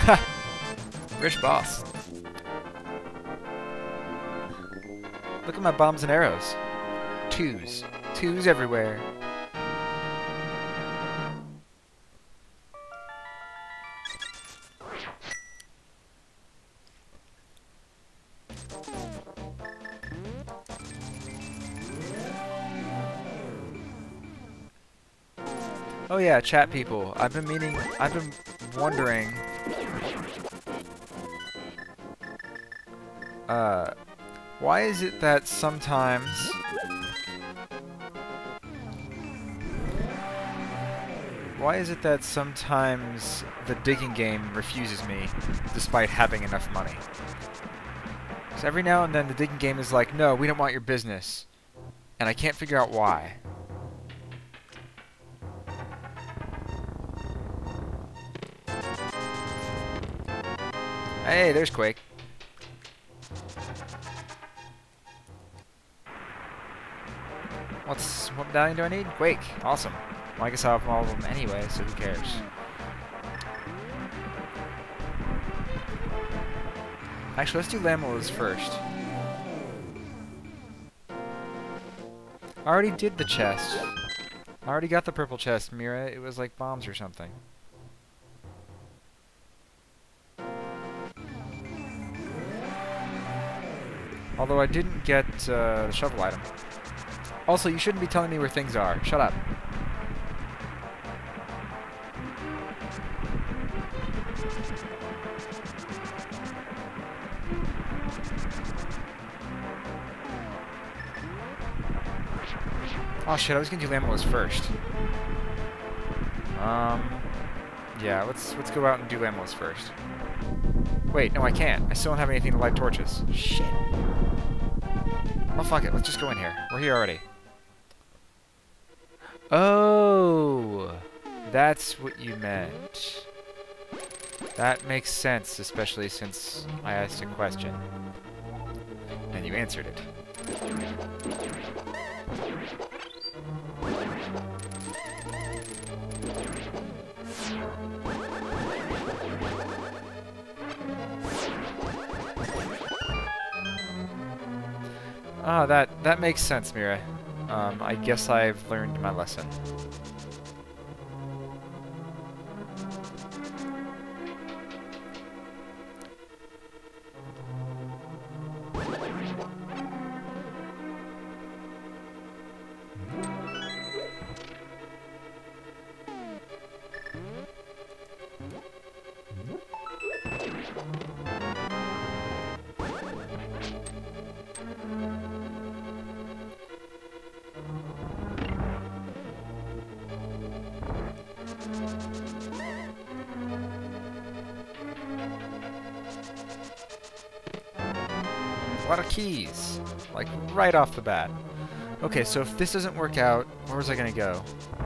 Rich boss. Look at my bombs and arrows. Twos. Twos everywhere. Oh yeah, chat people. I've been wondering, why is it that sometimes the digging game refuses me despite having enough money? Because every now and then the digging game is like, no, we don't want your business. And I can't figure out why. Hey, there's Quake. What medallion do I need? Quake. Awesome. Well, I guess I'll have all of them anyway, so who cares? Actually, let's do Lamela's first. I already did the chest. I already got the purple chest, Mira. It was like bombs or something. Although I didn't get the shovel item. Also, you shouldn't be telling me where things are. Shut up. Oh shit, I was gonna do Lamela's first. Yeah, let's go out and do Lamela's first. Wait, no I can't. I still don't have anything to light torches. Shit. Well, fuck it. Let's just go in here. We're here already. Oh, that's what you meant. That makes sense, especially since I asked a question. And you answered it. Ah, that makes sense, Mira. I guess I've learned my lesson. A lot of keys, like right off the bat. Okay, so if this doesn't work out, where was I gonna go?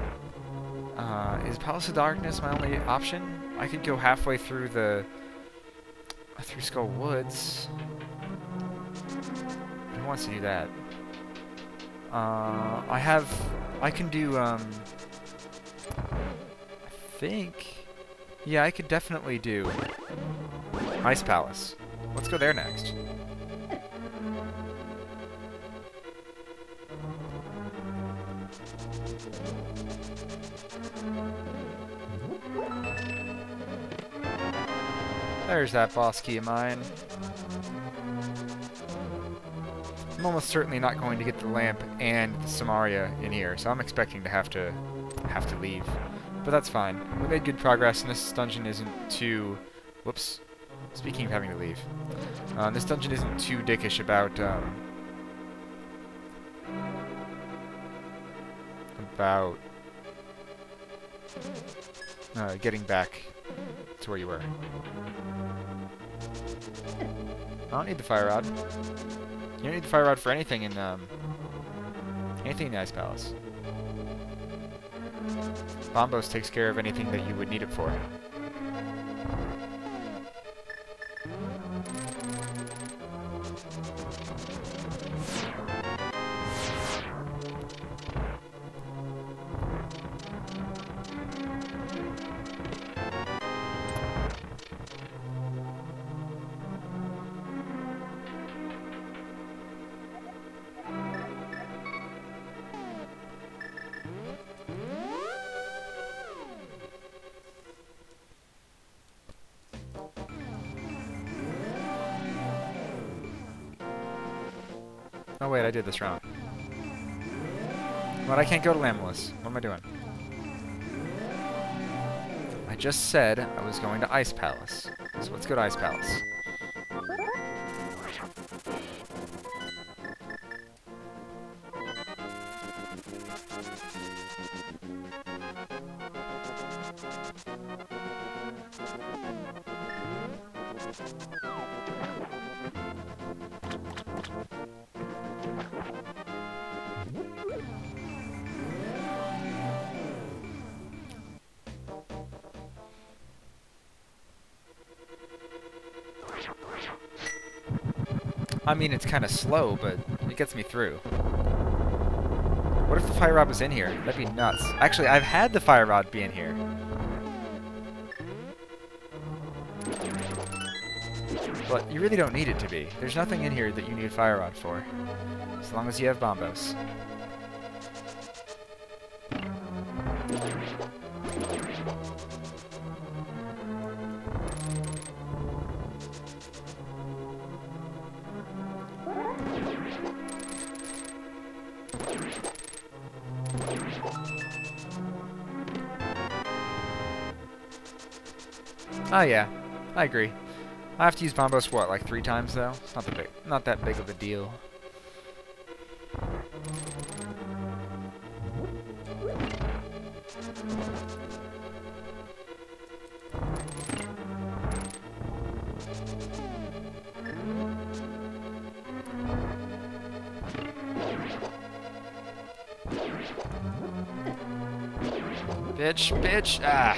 Is Palace of Darkness my only option? I could go halfway through through Skull Woods. Who wants to do that? I can do, I think, yeah, I could definitely do Ice Palace. Let's go there next. There's that boss key of mine. I'm almost certainly not going to get the lamp and the Samaria in here, so I'm expecting to have to leave. But that's fine. We made good progress, and this dungeon isn't too... Whoops. Speaking of having to leave. This dungeon isn't too dickish about, getting back to where you were. I don't need the fire rod. You don't need the fire rod for anything in the Ice Palace. Bombos takes care of anything that you would need it for. Oh wait, I did this wrong. What? I can't go to Lamulus. What am I doing? I just said I was going to Ice Palace. So let's go to Ice Palace. I mean, it's kind of slow, but it gets me through. What if the fire rod was in here? That'd be nuts. Actually, I've had the fire rod be in here. But you really don't need it to be. There's nothing in here that you need fire rod for. As long as you have Bombos. Oh yeah, I agree. I have to use Bombos, what, like 3 times though? It's not that big of a deal. Bitch, bitch, ah!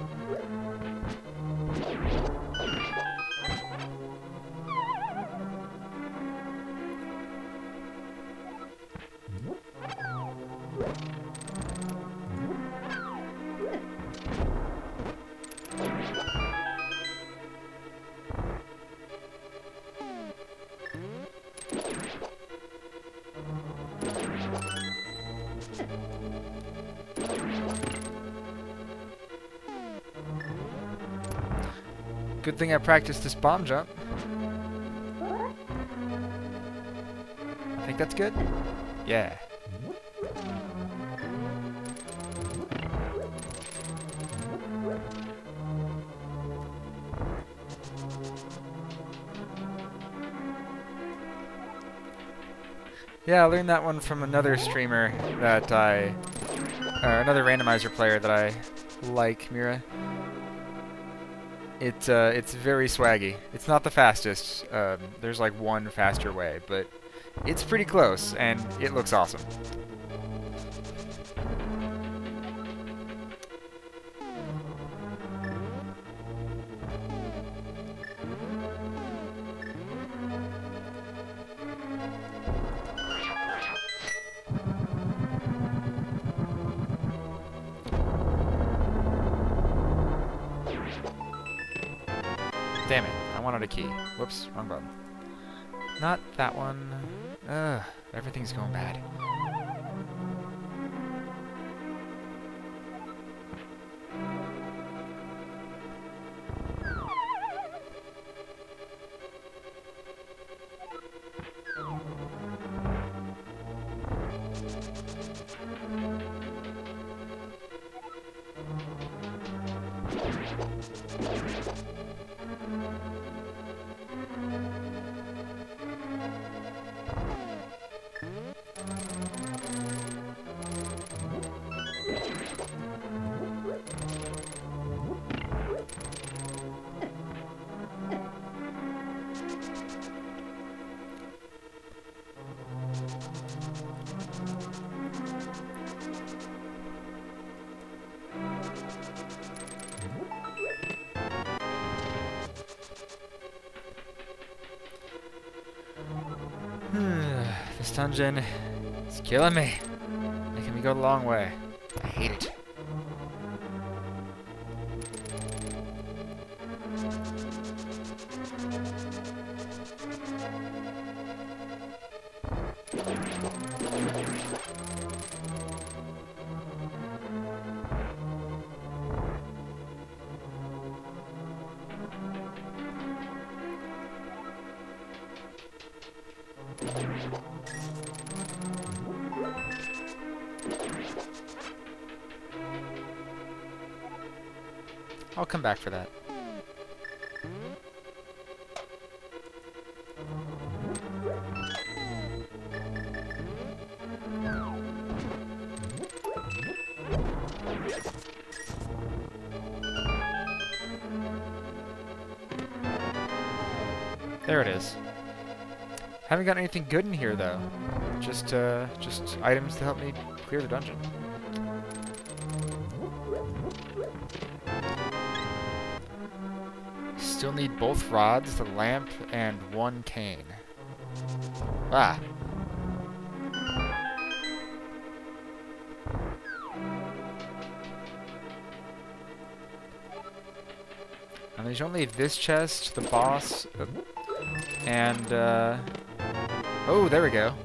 Good thing I practiced this bomb jump. I think that's good? Yeah. Yeah, I learned that one from another streamer that or another randomizer player that I like, Mira. It's very swaggy. It's not the fastest. There's like one faster way, but it's pretty close, and it looks awesome. Damn it, I wanted a key. Whoops, wrong button. Not that one. Ugh, everything's going bad. This dungeon is killing me. Making me go the long way. I hate it. I'll come back for that. There it is. Haven't got anything good in here though. Just items to help me clear the dungeon. Still need both rods, the lamp, and one cane. Ah. And there's only this chest, the boss, and, oh, there we go.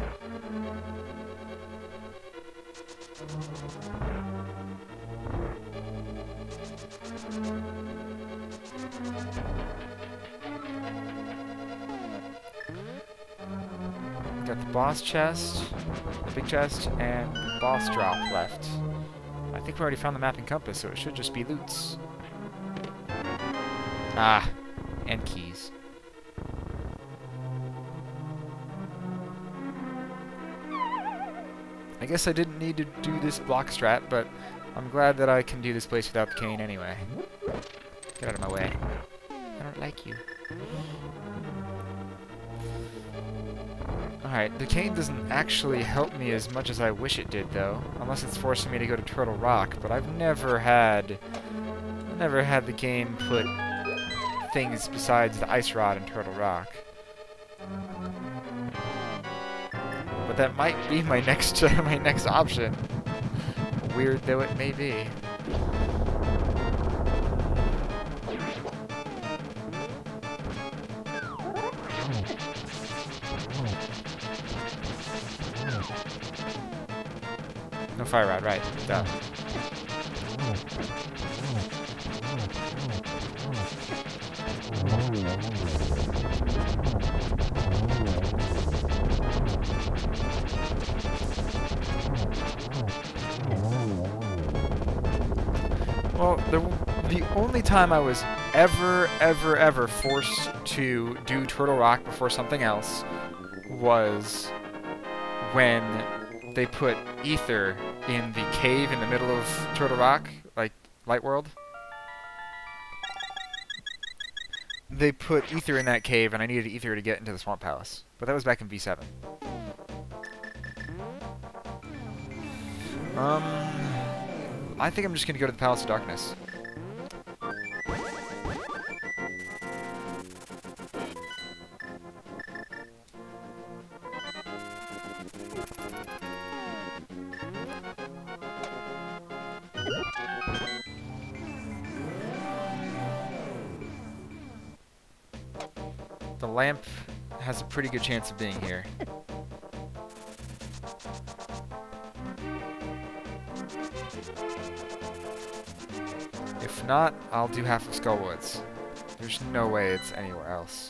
Got the boss chest, the big chest, and the boss drop left. I think we already found the map and compass, so it should just be loots. Ah, and keys. I guess I didn't need to do this block strat, but I'm glad that I can do this place without the cane anyway. Get out of my way. I don't like you. Alright, the cane doesn't actually help me as much as I wish it did, though. Unless it's forcing me to go to Turtle Rock, but I've never had the game put things besides the Ice Rod in Turtle Rock. But that might be my next my next option. Weird though it may be. No fire rod, right? Duh. Well, the only time I was ever forced to do Turtle Rock before something else was when they put Ether in the cave in the middle of Turtle Rock, like Light World. They put Ether in that cave, and I needed Ether to get into the Swamp Palace. But that was back in V7. I think I'm just gonna go to the Palace of Darkness. The lamp has a pretty good chance of being here. If not, I'll do half of Skullwoods. There's no way it's anywhere else.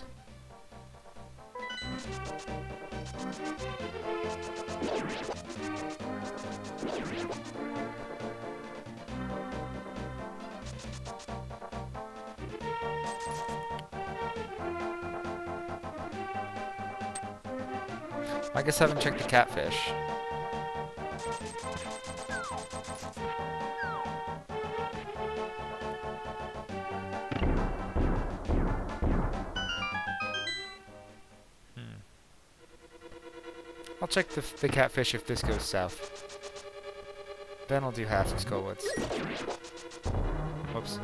I guess I haven't checked the catfish. I'll check the catfish if this goes south. Then I'll do half of Skullwoods. Whoops.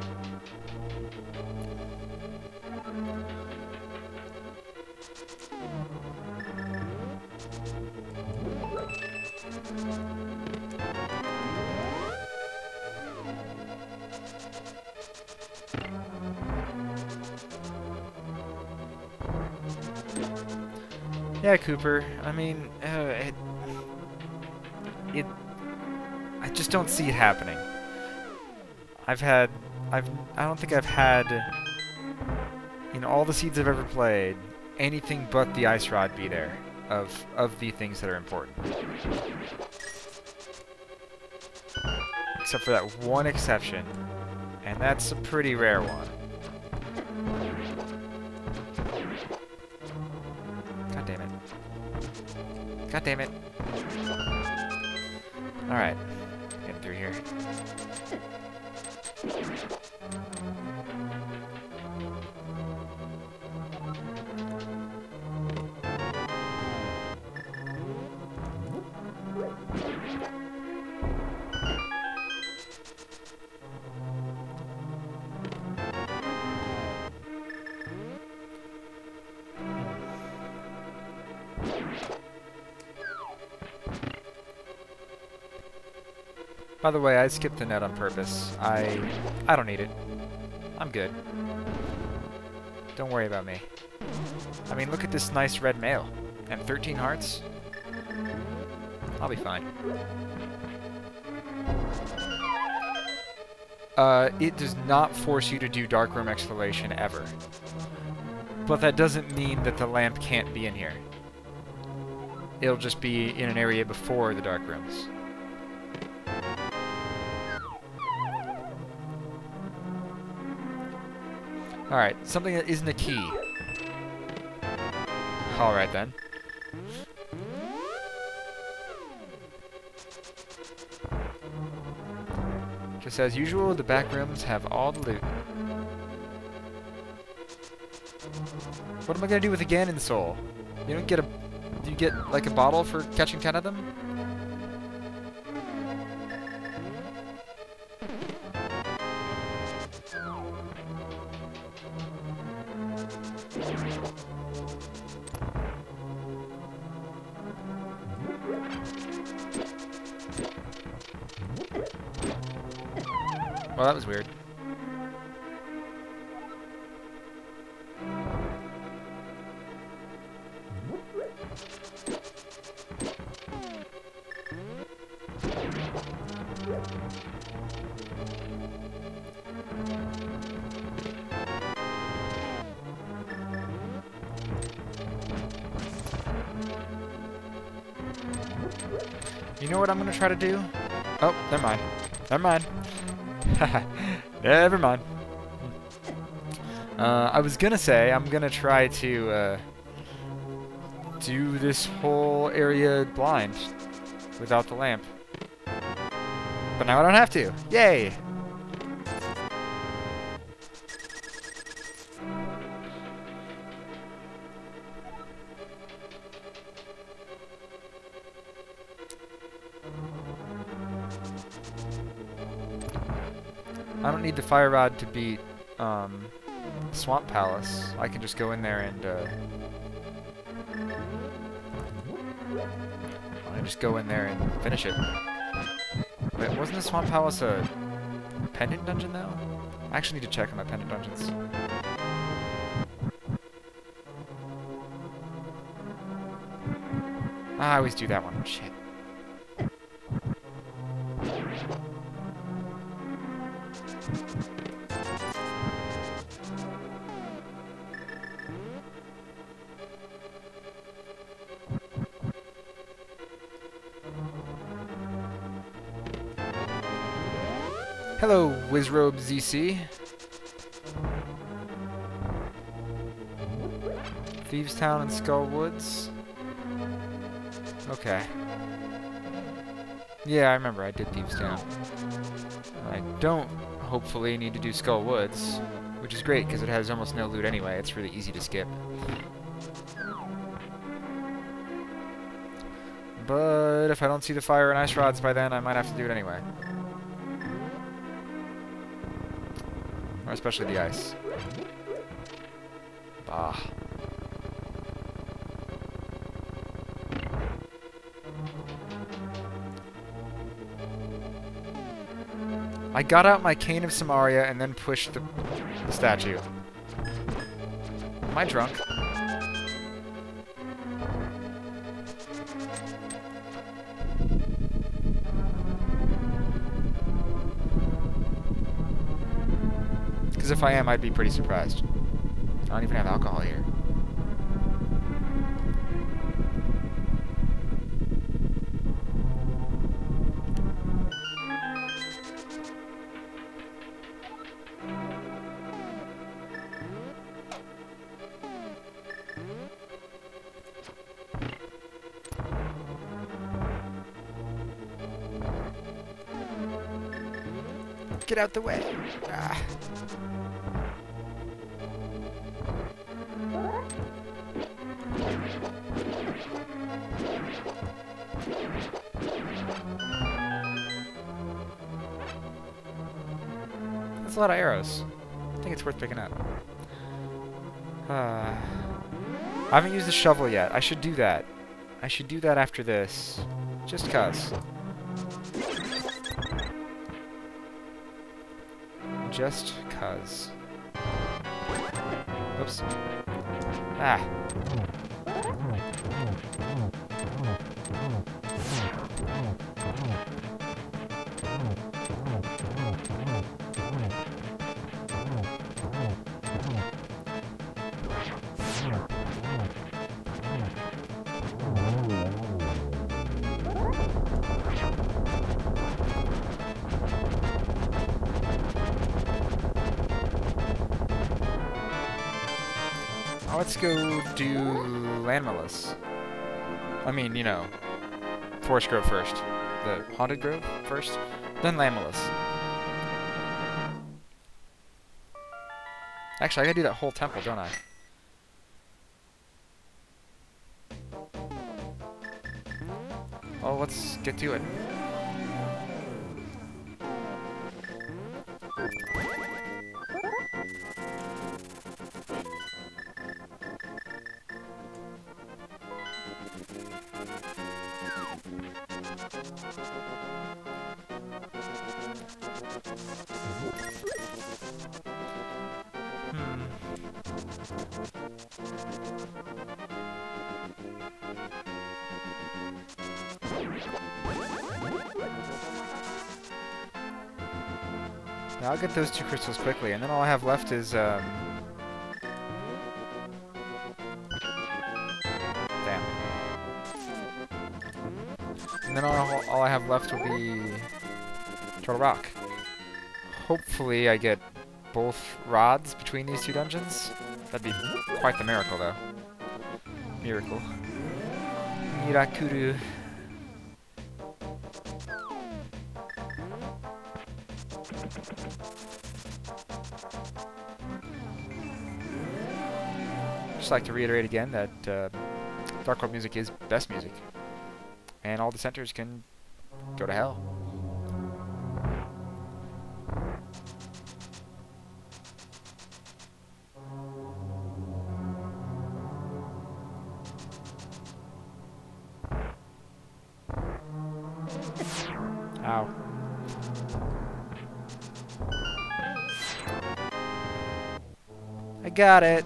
Yeah, Cooper. I mean, I just don't see it happening. I don't think I've had, in all the seeds I've ever played, anything but the Ice Rod be there of the things that are important. Except for that one exception, and That's a pretty rare one. God damn it. God damn it. Alright. Getting through here. By the way, I skipped the net on purpose. I don't need it. I'm good. Don't worry about me. I mean, look at this nice red mail. And 13 hearts? I'll be fine. It does not force you to do darkroom exploration ever. But that doesn't mean that the lamp can't be in here. It'll just be in an area before the dark rooms. Alright, something that isn't a key. Alright then. Just as usual, the back rooms have all the loot. What am I gonna do with a Ganon soul? You don't get a... Do you get, like, a bottle for catching 10 of them? Well, that was weird. You know what I'm gonna try to do? Oh, never mind. Never mind. Never mind. I was gonna say I'm gonna try to do this whole area blind without the lamp. But now I don't have to. Yay! I don't need the fire rod to beat Swamp Palace. I can just go in there and finish it. Wait, wasn't the Swamp Palace a pendant dungeon though? I actually need to check on my pendant dungeons. I always do that one. Shit. Hello, Wizrobe ZC. Thieves Town and Skull Woods. Okay. Yeah, I remember I did Thieves Town. I don't, hopefully, need to do Skull Woods, which is great because it has almost no loot anyway. It's really easy to skip. But if I don't see the fire and ice rods by then, I might have to do it anyway. Or especially the ice. Bah. I got out my Cane of Samaria and then pushed the statue. Am I drunk? Because if I am, I'd be pretty surprised. I don't even have alcohol here. Get out the way. Ah. That's a lot of arrows. I think it's worth picking up. I haven't used the shovel yet. I should do that. I should do that after this. Just cuz. Just cuz. Oops. Ah. Let's go do Landmalus. I mean, you know, Forest Grove first. The Haunted Grove first, then Landmalus. Actually, I gotta do that whole temple, don't I? Well, let's get to it. Now I'll get those 2 crystals quickly, and then all I have left is, damn. And then all I have left will be Turtle Rock. Hopefully I get both rods between these 2 dungeons. That'd be quite the miracle, though. Miracle. Mirakuru. Just like to reiterate again that Dark World music is best music, and all dissenters can go to hell. Ow. I got it.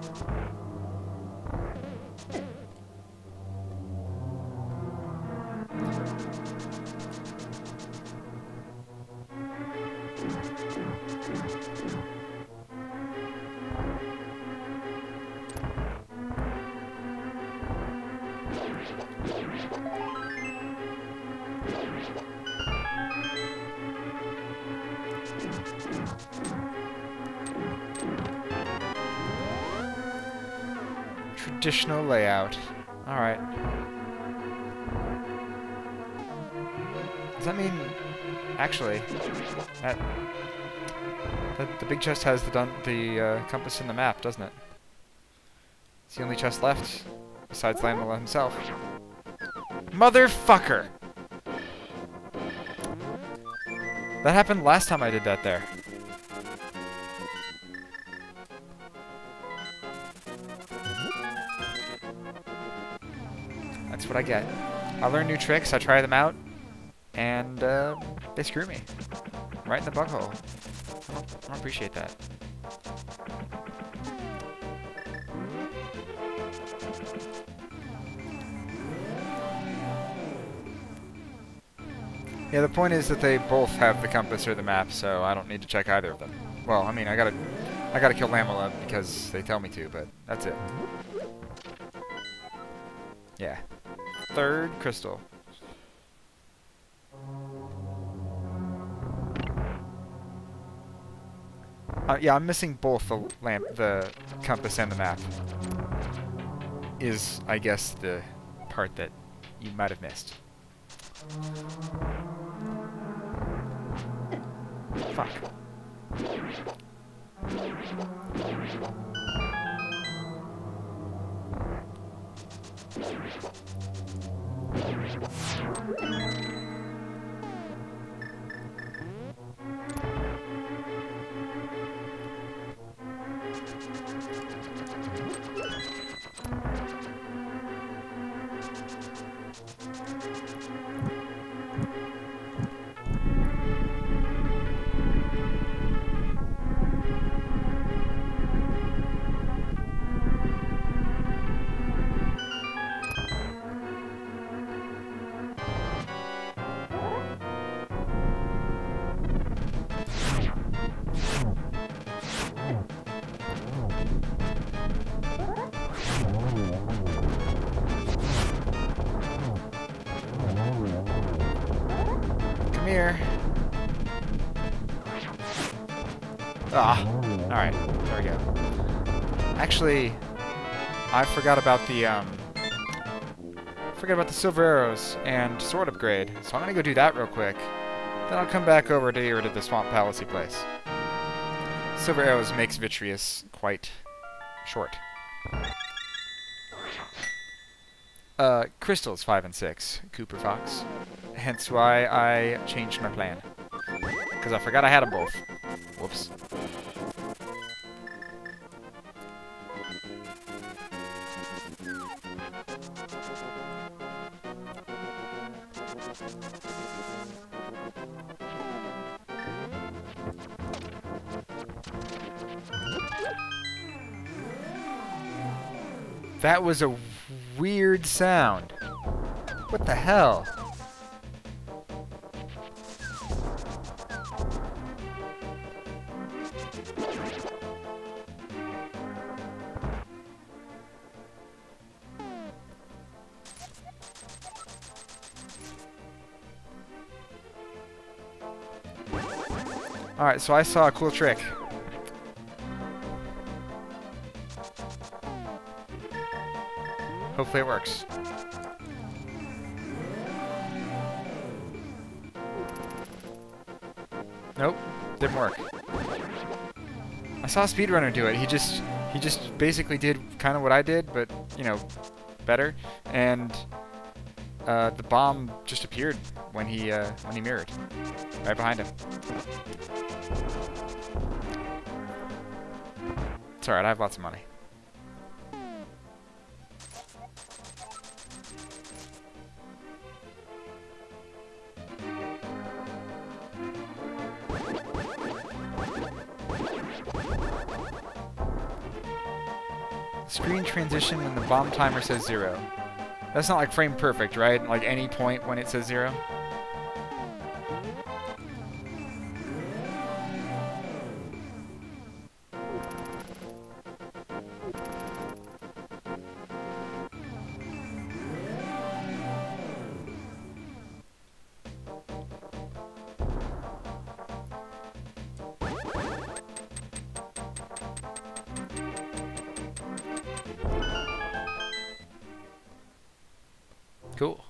Traditional layout. Alright. Does that mean... Actually, that... The big chest has the compass in the map, doesn't it? It's the only chest left, besides Landmala himself. Motherfucker! That happened last time I did that there. That's what I get. I learn new tricks, I try them out, and they screw me. Right in the butthole. I don't appreciate that. Yeah, the point is that they both have the compass or the map, so I don't need to check either of them. Well, I mean, I gotta kill Landmala because they tell me to, but that's it. Yeah. 3rd crystal. Yeah, I'm missing both the compass and the map. Is, I guess, the part that you might have missed. Fuck. Come here. Ah, alright, there we go. Actually, I forgot about the silver arrows and sword upgrade, so I'm gonna go do that real quick. Then I'll come back over to get rid of the Swamp Palace place. Silver arrows makes Vitreous quite short. Crystals 5 and 6, Cooper Fox. Hence why I changed my plan. Because I forgot I had them both. Whoops. That was a weird sound. What the hell? Alright, so I saw a cool trick. Hopefully it works. Nope, didn't work. I saw a speedrunner do it. He just basically did kind of what I did, but you know, better. And the bomb just appeared when he mirrored, right behind him. It's alright. I have lots of money. Screen transition when the bomb timer says 0. That's not like frame perfect, right? Like any point when it says 0. Cool.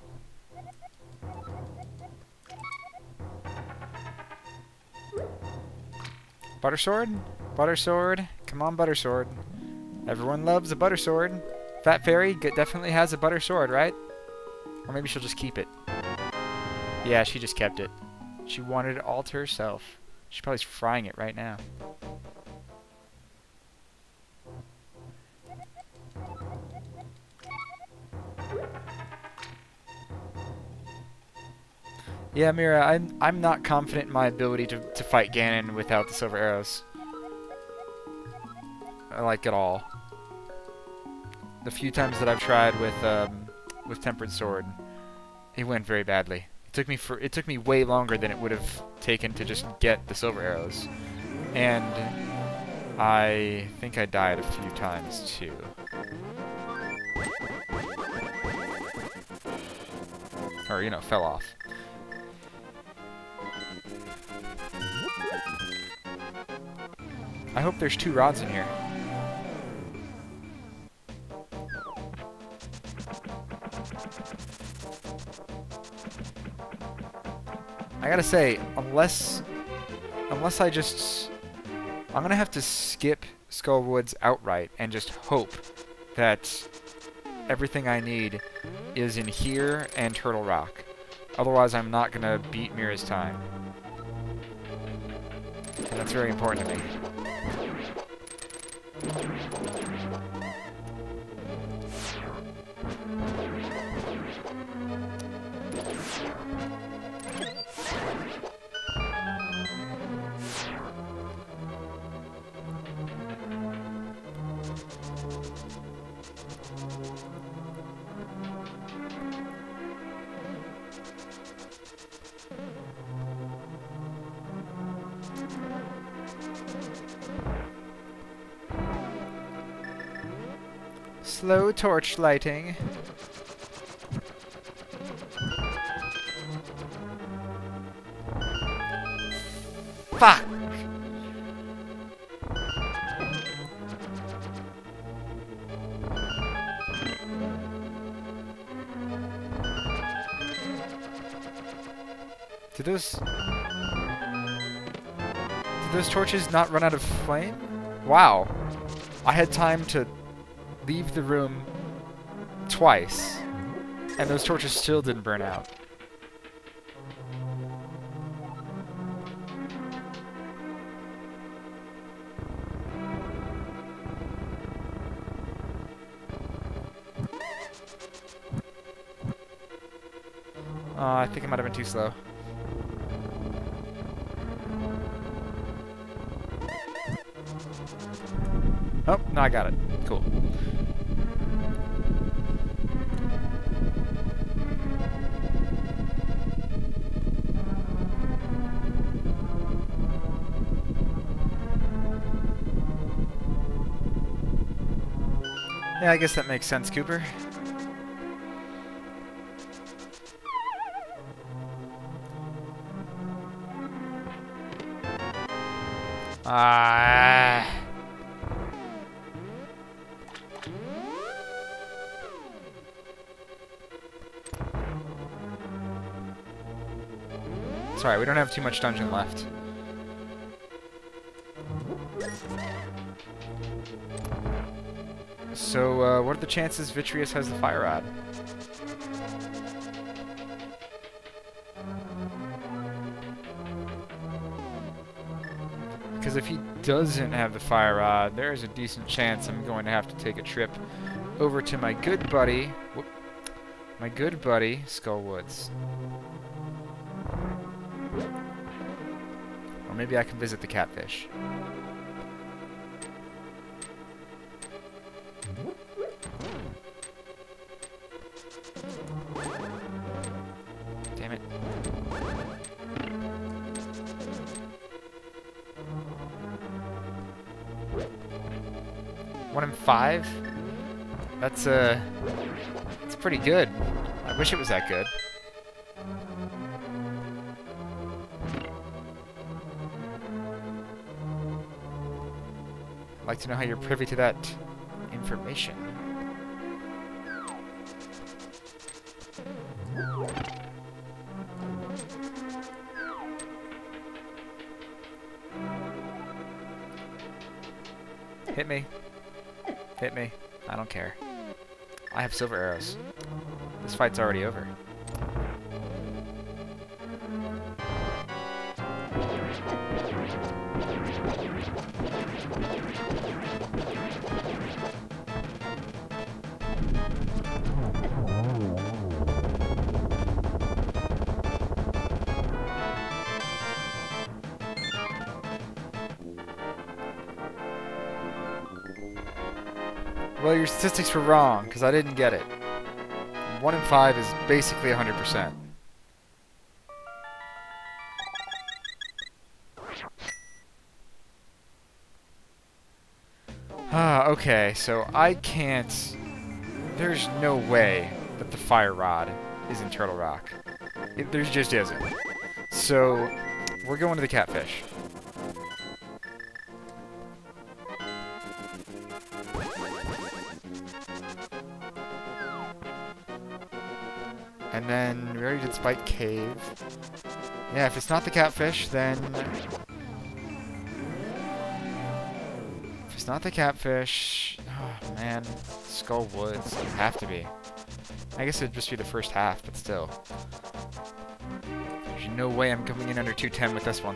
Butter sword? Butter sword. Come on, butter sword. Everyone loves a butter sword. Fat Fairy definitely has a butter sword, right? Or maybe she'll just keep it. Yeah, she just kept it. She wanted it all to herself. She probably's frying it right now. Yeah, Mira, I'm not confident in my ability to fight Ganon without the silver arrows. Like at all. The few times that I've tried with Tempered Sword, it went very badly. It took me way longer than it would have taken to just get the silver arrows. And I think I died a few times too. Or, you know, fell off. I hope there's 2 rods in here. I gotta say, unless unless I just... I'm gonna have to skip Skull Woods outright and just hope that everything I need is in here and Turtle Rock. Otherwise, I'm not gonna beat Mira's time. And that's very important to me. Slow torch lighting. Fuck! Did those torches not run out of flame? Wow. I had time to leave the room twice, and those torches still didn't burn out. I think I might have been too slow. Oh, no, I got it. Cool. Yeah, I guess that makes sense, Cooper. Sorry, we don't have too much dungeon left. So, what are the chances Vitreous has the Fire Rod? Because if he doesn't have the Fire Rod, there is a decent chance I'm going to have to take a trip over to my good buddy... Whoop, my good buddy, Skull Woods. Or maybe I can visit the catfish. Damn it. One in 5? That's pretty good. I wish it was that good. I'd like to know how you're privy to that information. Hit me. Hit me. I don't care. I have silver arrows. This fight's already over. Well, your statistics were wrong, because I didn't get it. 1 in 5 is basically 100%. Okay, so I can't... There's no way that the Fire Rod is in Turtle Rock. There just isn't. So, we're going to the catfish. And then we already did Spike Cave. Yeah, if it's not the catfish, then It's not the catfish. Oh, man. Skull Woods. It'd have to be. I guess it'd just be the first half, but still. There's no way I'm coming in under 210 with this one.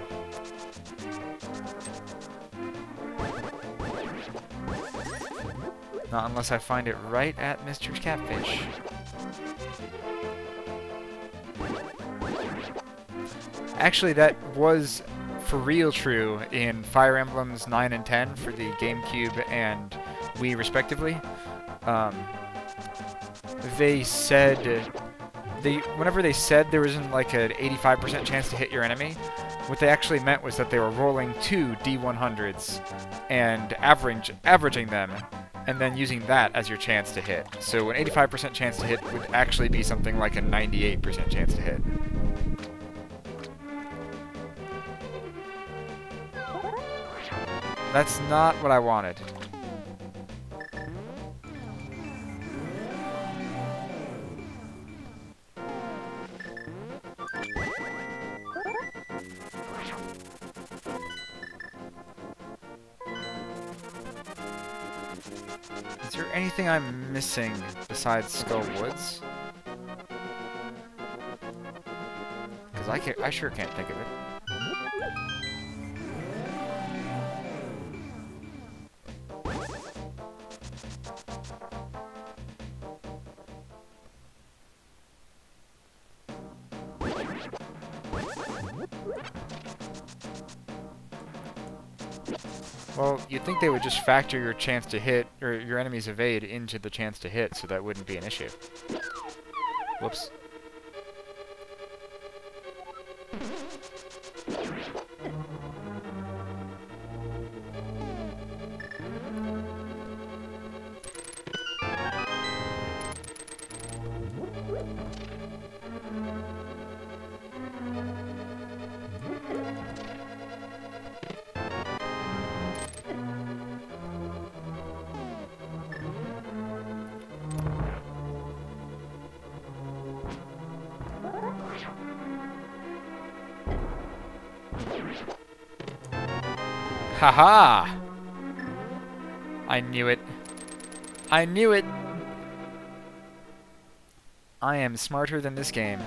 Not unless I find it right at Mr. Catfish. Actually, that was for real true in Fire Emblems 9 and 10 for the GameCube and Wii respectively. They said whenever they said there wasn't like an 85% chance to hit your enemy, what they actually meant was that they were rolling 2 D100s and averaging them, and then using that as your chance to hit. So an 85% chance to hit would actually be something like a 98% chance to hit. That's not what I wanted. Is there anything I'm missing besides Skull Woods? Because I sure can't think of it. Well, you'd think they would just factor your chance to hit, or your enemy's evade, into the chance to hit, so that wouldn't be an issue. Whoops. Haha! I knew it. I knew it! I am smarter than this game.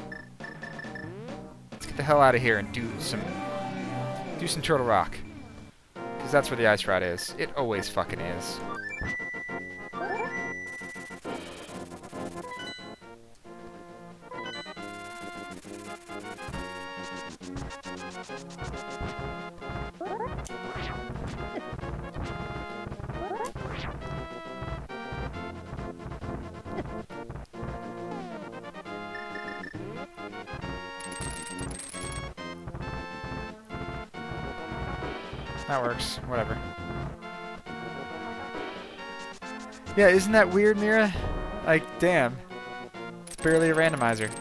Let's get the hell out of here and do some Turtle Rock. Because that's where the Ice Rod is. It always fucking is. That works. Whatever. Yeah, isn't that weird, Mira? Like, damn. It's barely a randomizer.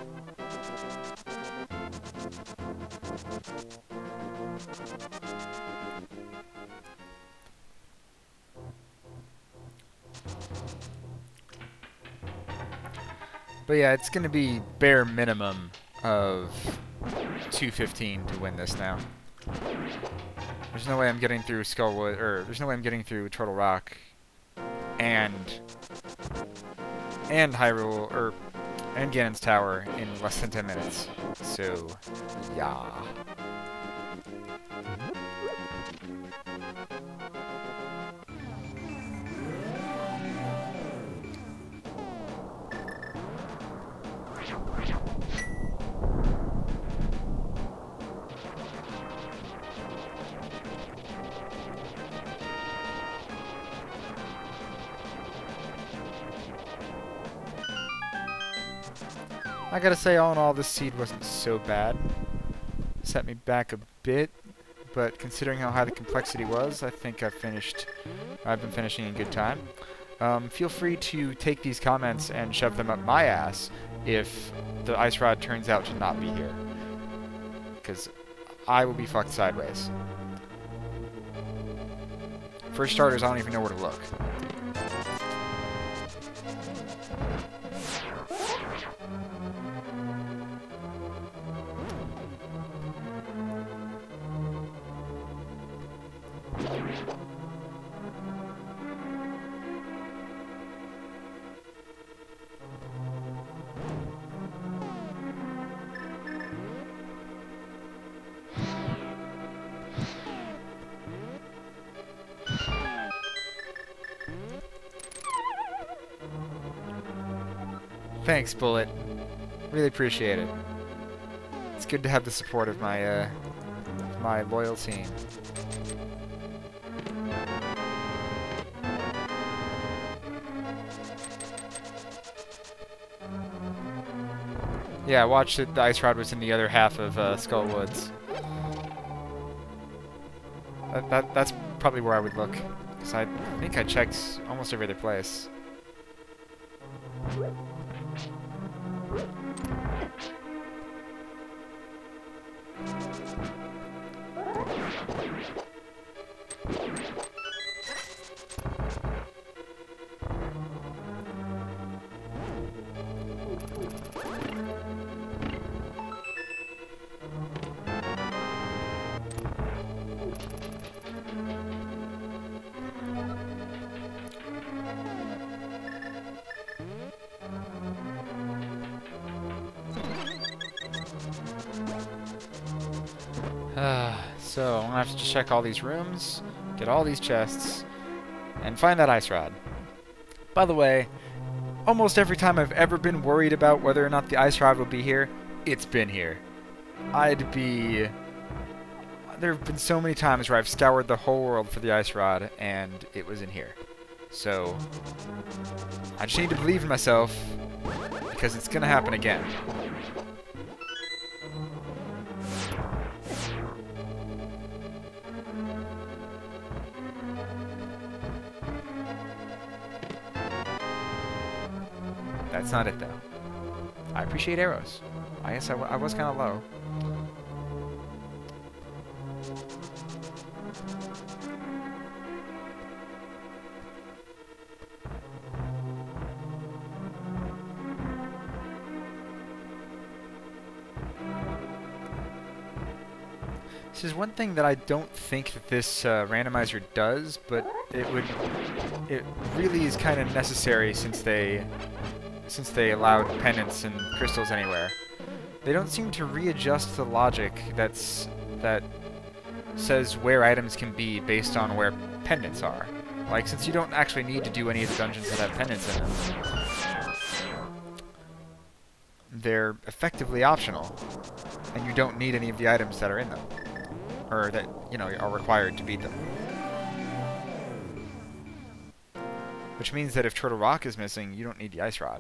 But yeah, it's gonna be bare minimum of 215 to win this now. There's no way I'm getting through Skullwood, or there's no way I'm getting through Turtle Rock and Hyrule, and Ganon's Tower in less than 10 minutes. So, yeah. I gotta say, all in all, this seed wasn't so bad. Set me back a bit, but considering how high the complexity was, I think I've been finishing in good time. Feel free to take these comments and shove them up my ass if the Ice Rod turns out to not be here. Because I will be fucked sideways. For starters, I don't even know where to look. Thanks, Bullet. Really appreciate it. It's good to have the support of my, my loyal team. Yeah, watch it. The ice rod was in the other half of Skull Woods. That's probably where I would look, because I think I checked almost every other place. So, I'm gonna have to just check all these rooms, get all these chests, and find that ice rod. By the way, almost every time I've ever been worried about whether or not the ice rod will be here, it's been here. There have been so many times where I've scoured the whole world for the ice rod, and it was in here. So, I just need to believe in myself, because it's gonna happen again. That's not it, though. I appreciate arrows. I guess I was kind of low. This is one thing that I don't think that this randomizer does, but it really is kind of necessary since they allowed pendants and crystals anywhere. They don't seem to readjust the logic that says where items can be based on where pendants are. Like, since you don't actually need to do any of the dungeons that have pendants in them, they're effectively optional, and you don't need any of the items that are in them, or that, you know, are required to beat them. Which means that if Turtle Rock is missing, you don't need the ice rod.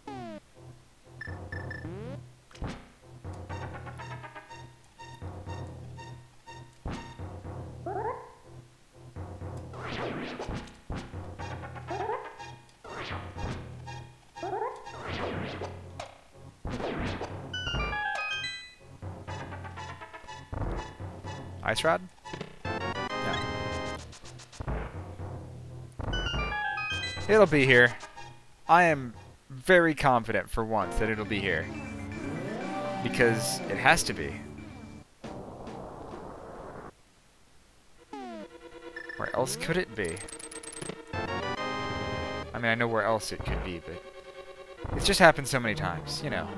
Ice rod? No. It'll be here. I am very confident for once that it'll be here. Because it has to be. Where else could it be? I mean, I know where else it could be, but it's just happened so many times, you know.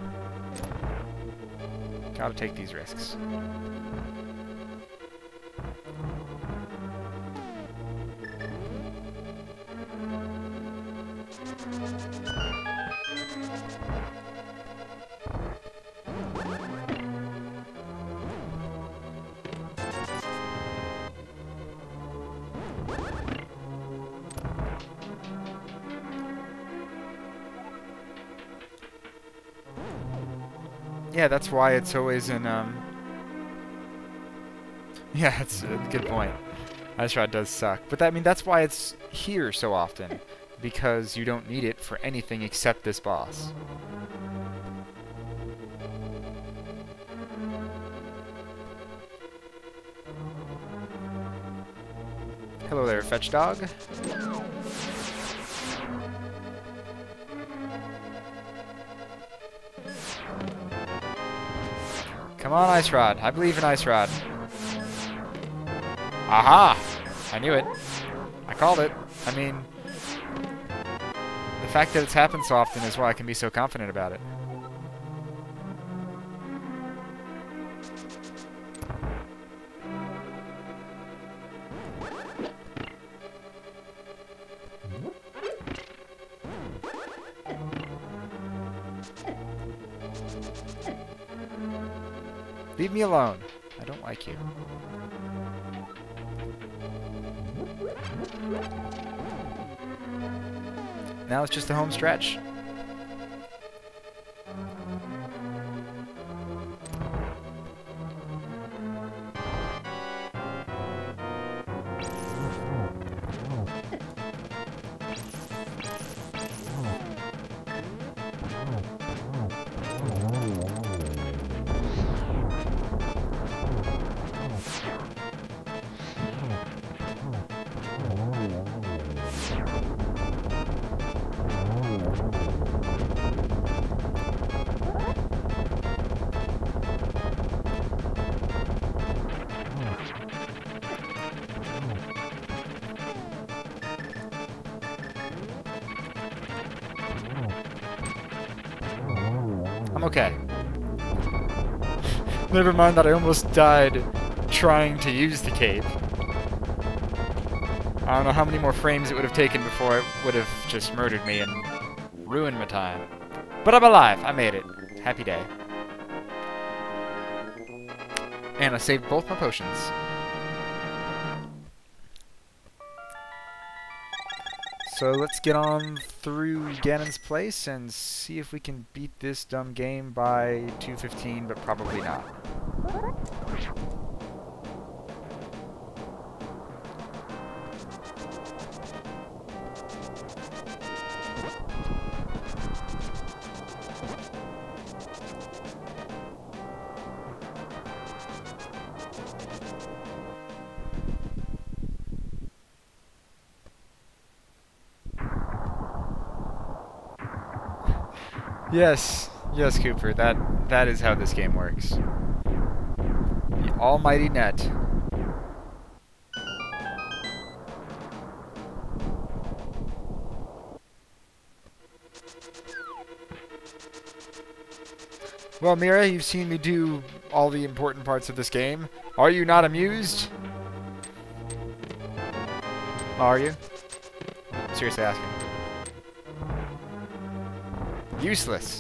Gotta take these risks. Yeah, that's why it's always in, yeah, that's a good point. Ice Rod does suck. But I mean, that's why it's here so often. Because you don't need it for anything except this boss. Hello there, Fetch Dog. Come on, Ice Rod. I believe in Ice Rod. Aha! I knew it. I called it. I mean, the fact that it's happened so often is why I can be so confident about it. Leave me alone. I don't like you. Now it's just the home stretch. I'm okay. Never mind that I almost died trying to use the cape. I don't know how many more frames it would have taken before it would have just murdered me and ruined my time. But I'm alive. I made it. Happy day. And I saved both my potions. So let's get on through Ganon's place and see if we can beat this dumb game by 2:15, but probably not. Yes, yes, Cooper, that is how this game works. The almighty net. Well, Mira, you've seen me do all the important parts of this game. Are you not amused? Are you? Seriously asking. Useless.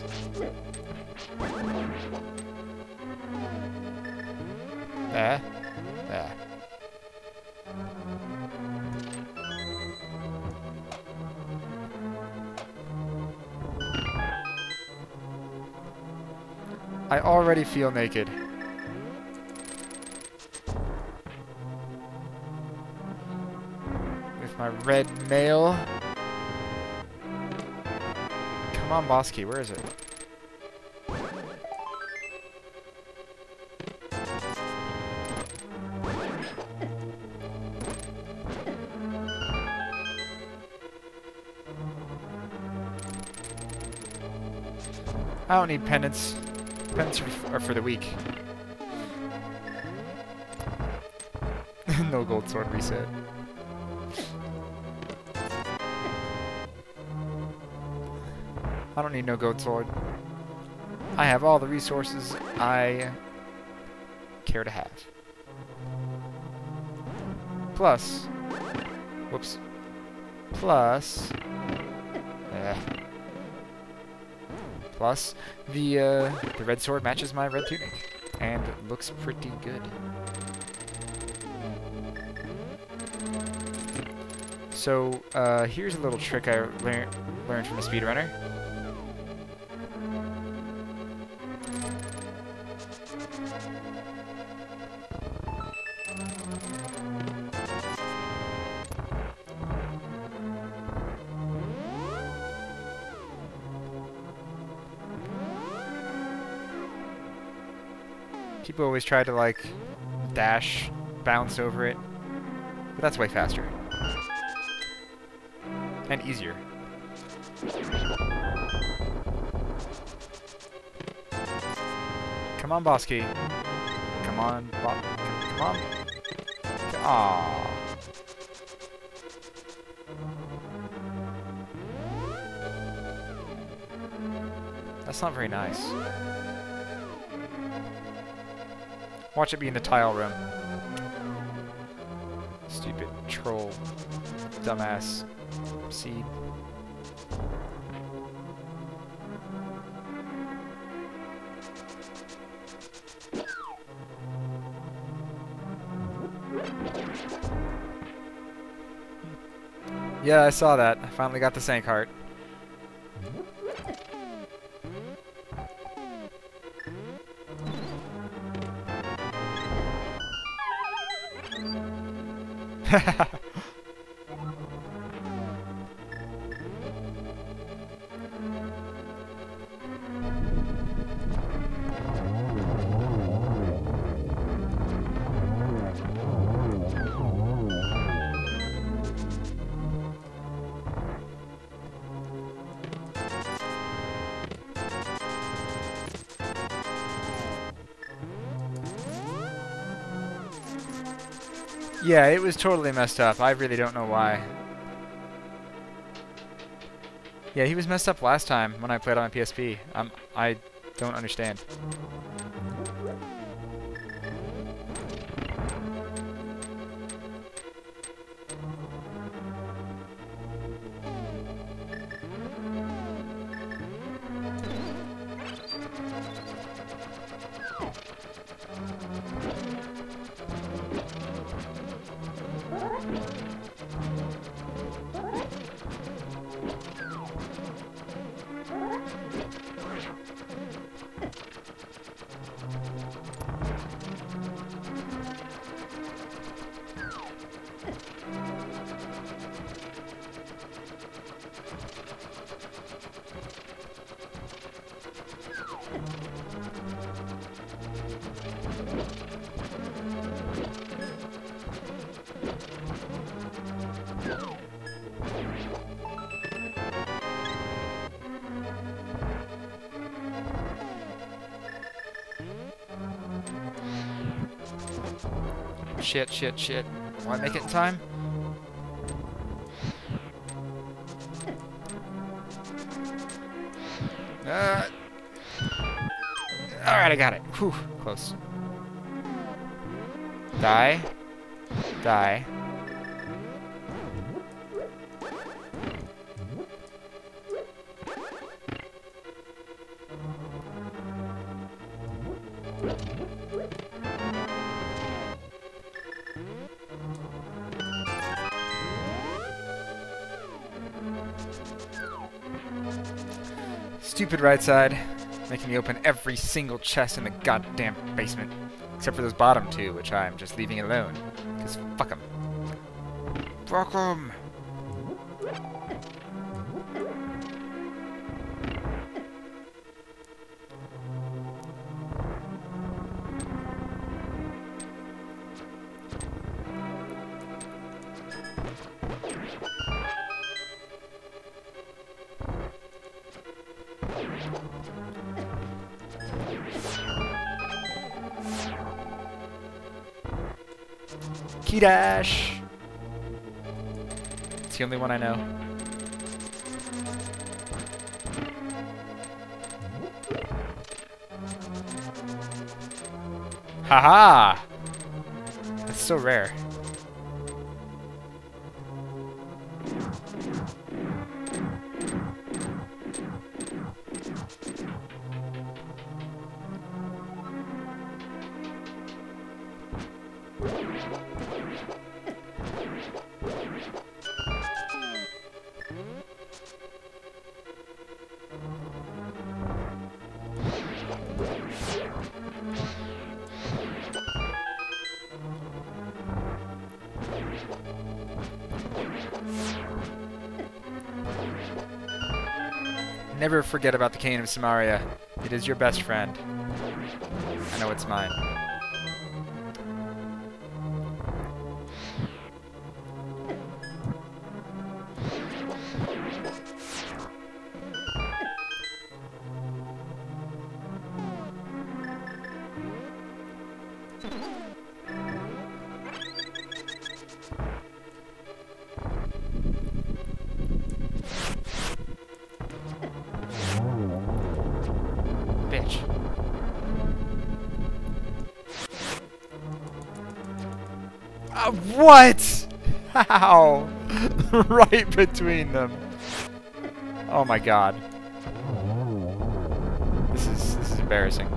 I already feel naked. With my red mail. Come on, Bosky, where is it? I don't need pendants. Pendants are for the weak. No gold sword reset. I don't need no gold sword. I have all the resources I care to have. Plus, whoops. Plus, plus the red sword matches my red tunic and looks pretty good. So here's a little trick I learned from a speedrunner. People always try to, like, dash, bounce over it, but that's way faster. And easier. Come on, Bosky. Come on, come on. Aww. That's not very nice. Watch it be in the tile room. Stupid troll. Dumbass. Seed. Yeah, I saw that. I finally got the Sank Heart. Yeah, it was totally messed up. I really don't know why. Yeah, he was messed up last time when I played on my PSP. I don't understand. Shit, shit, shit. Will I make it in time? Alright, I got it. Whew, close. Die. Die. Stupid right side, making me open every single chest in the goddamn basement. Except for those bottom two, which I'm just leaving alone. Because fuck them. Fuck them! Key Dash! It's the only one I know. Haha! That's so rare. Never forget about the Cane of Samaria. It is your best friend. I know it's mine. Bitch. What? How? Right between them. Oh my god. This is embarrassing.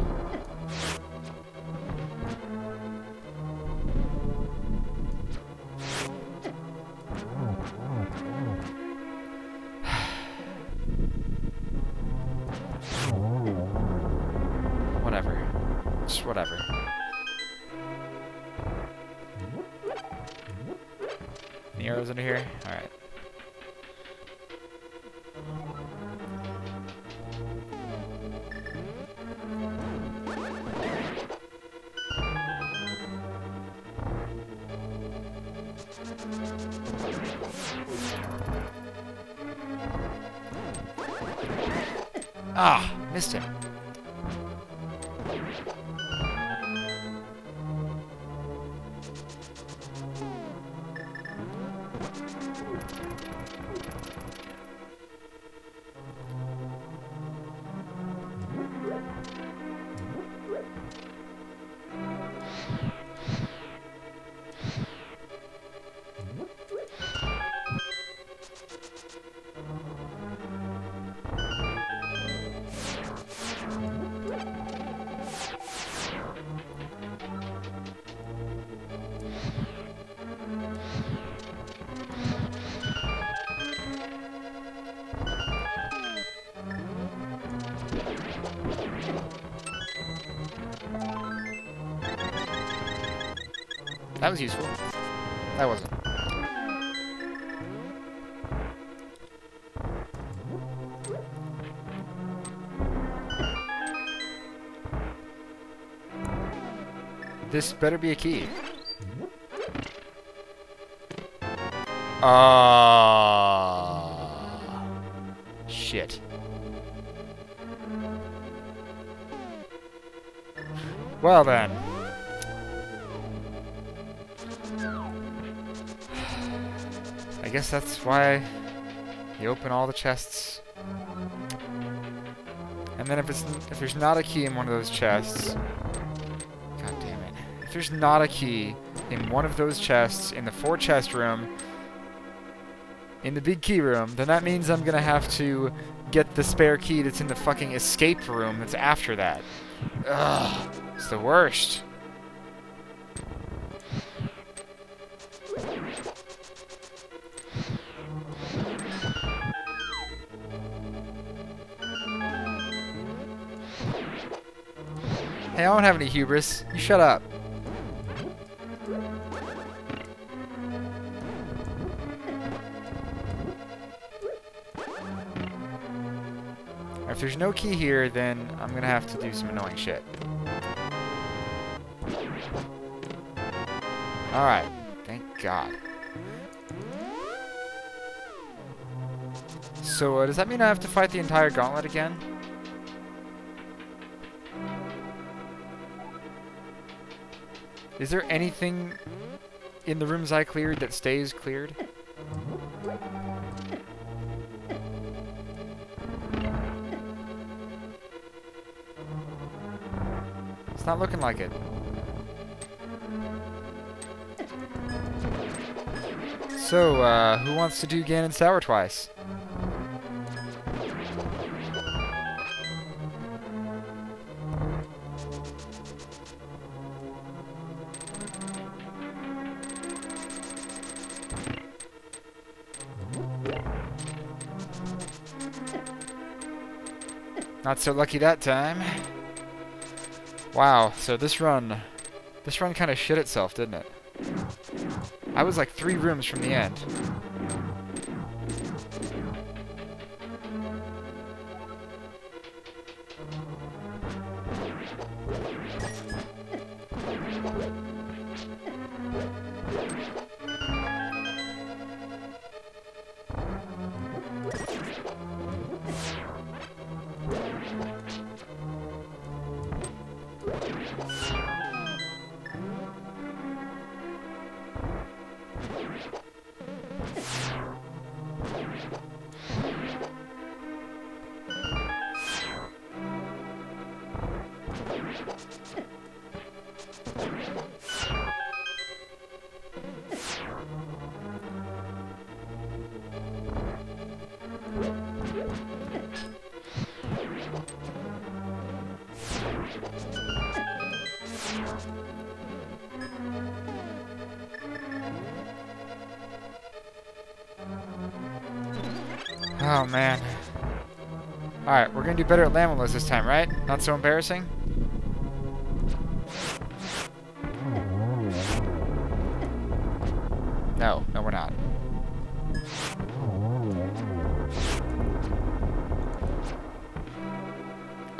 just whatever. Any arrows under here? Alright. Ah, missed him. That was useful. That wasn't. This better be a key. Shit. Well then. I guess that's why you open all the chests. And then if there's not a key in one of those chests, god damn it. If there's not a key in one of those chests in the 4-chest room, in the big key room, then that means I'm gonna have to get the spare key that's in the fucking escape room that's after that. Ugh, it's the worst. Hey, I don't have any hubris. You shut up. If there's no key here, then I'm gonna have to do some annoying shit. Alright. Thank God. So, does that mean I have to fight the entire gauntlet again? Is there anything in the rooms I cleared that stays cleared? It's not looking like it. So, who wants to do Ganon's Tower twice? Not so lucky that time. Wow, so this run kind of shit itself, didn't it? I was like 3 rooms from the end. Oh, man. Alright, we're gonna do better at Lamulus this time, right? Not so embarrassing?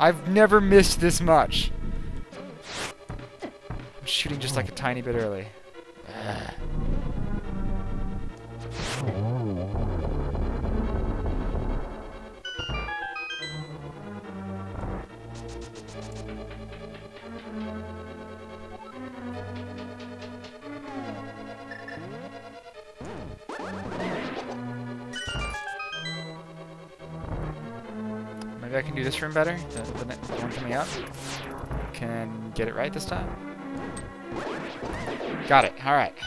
I've never missed this much. I'm shooting just like a tiny bit early. Maybe I can do this room better. The one coming up. Can get it right this time. Got it. All right.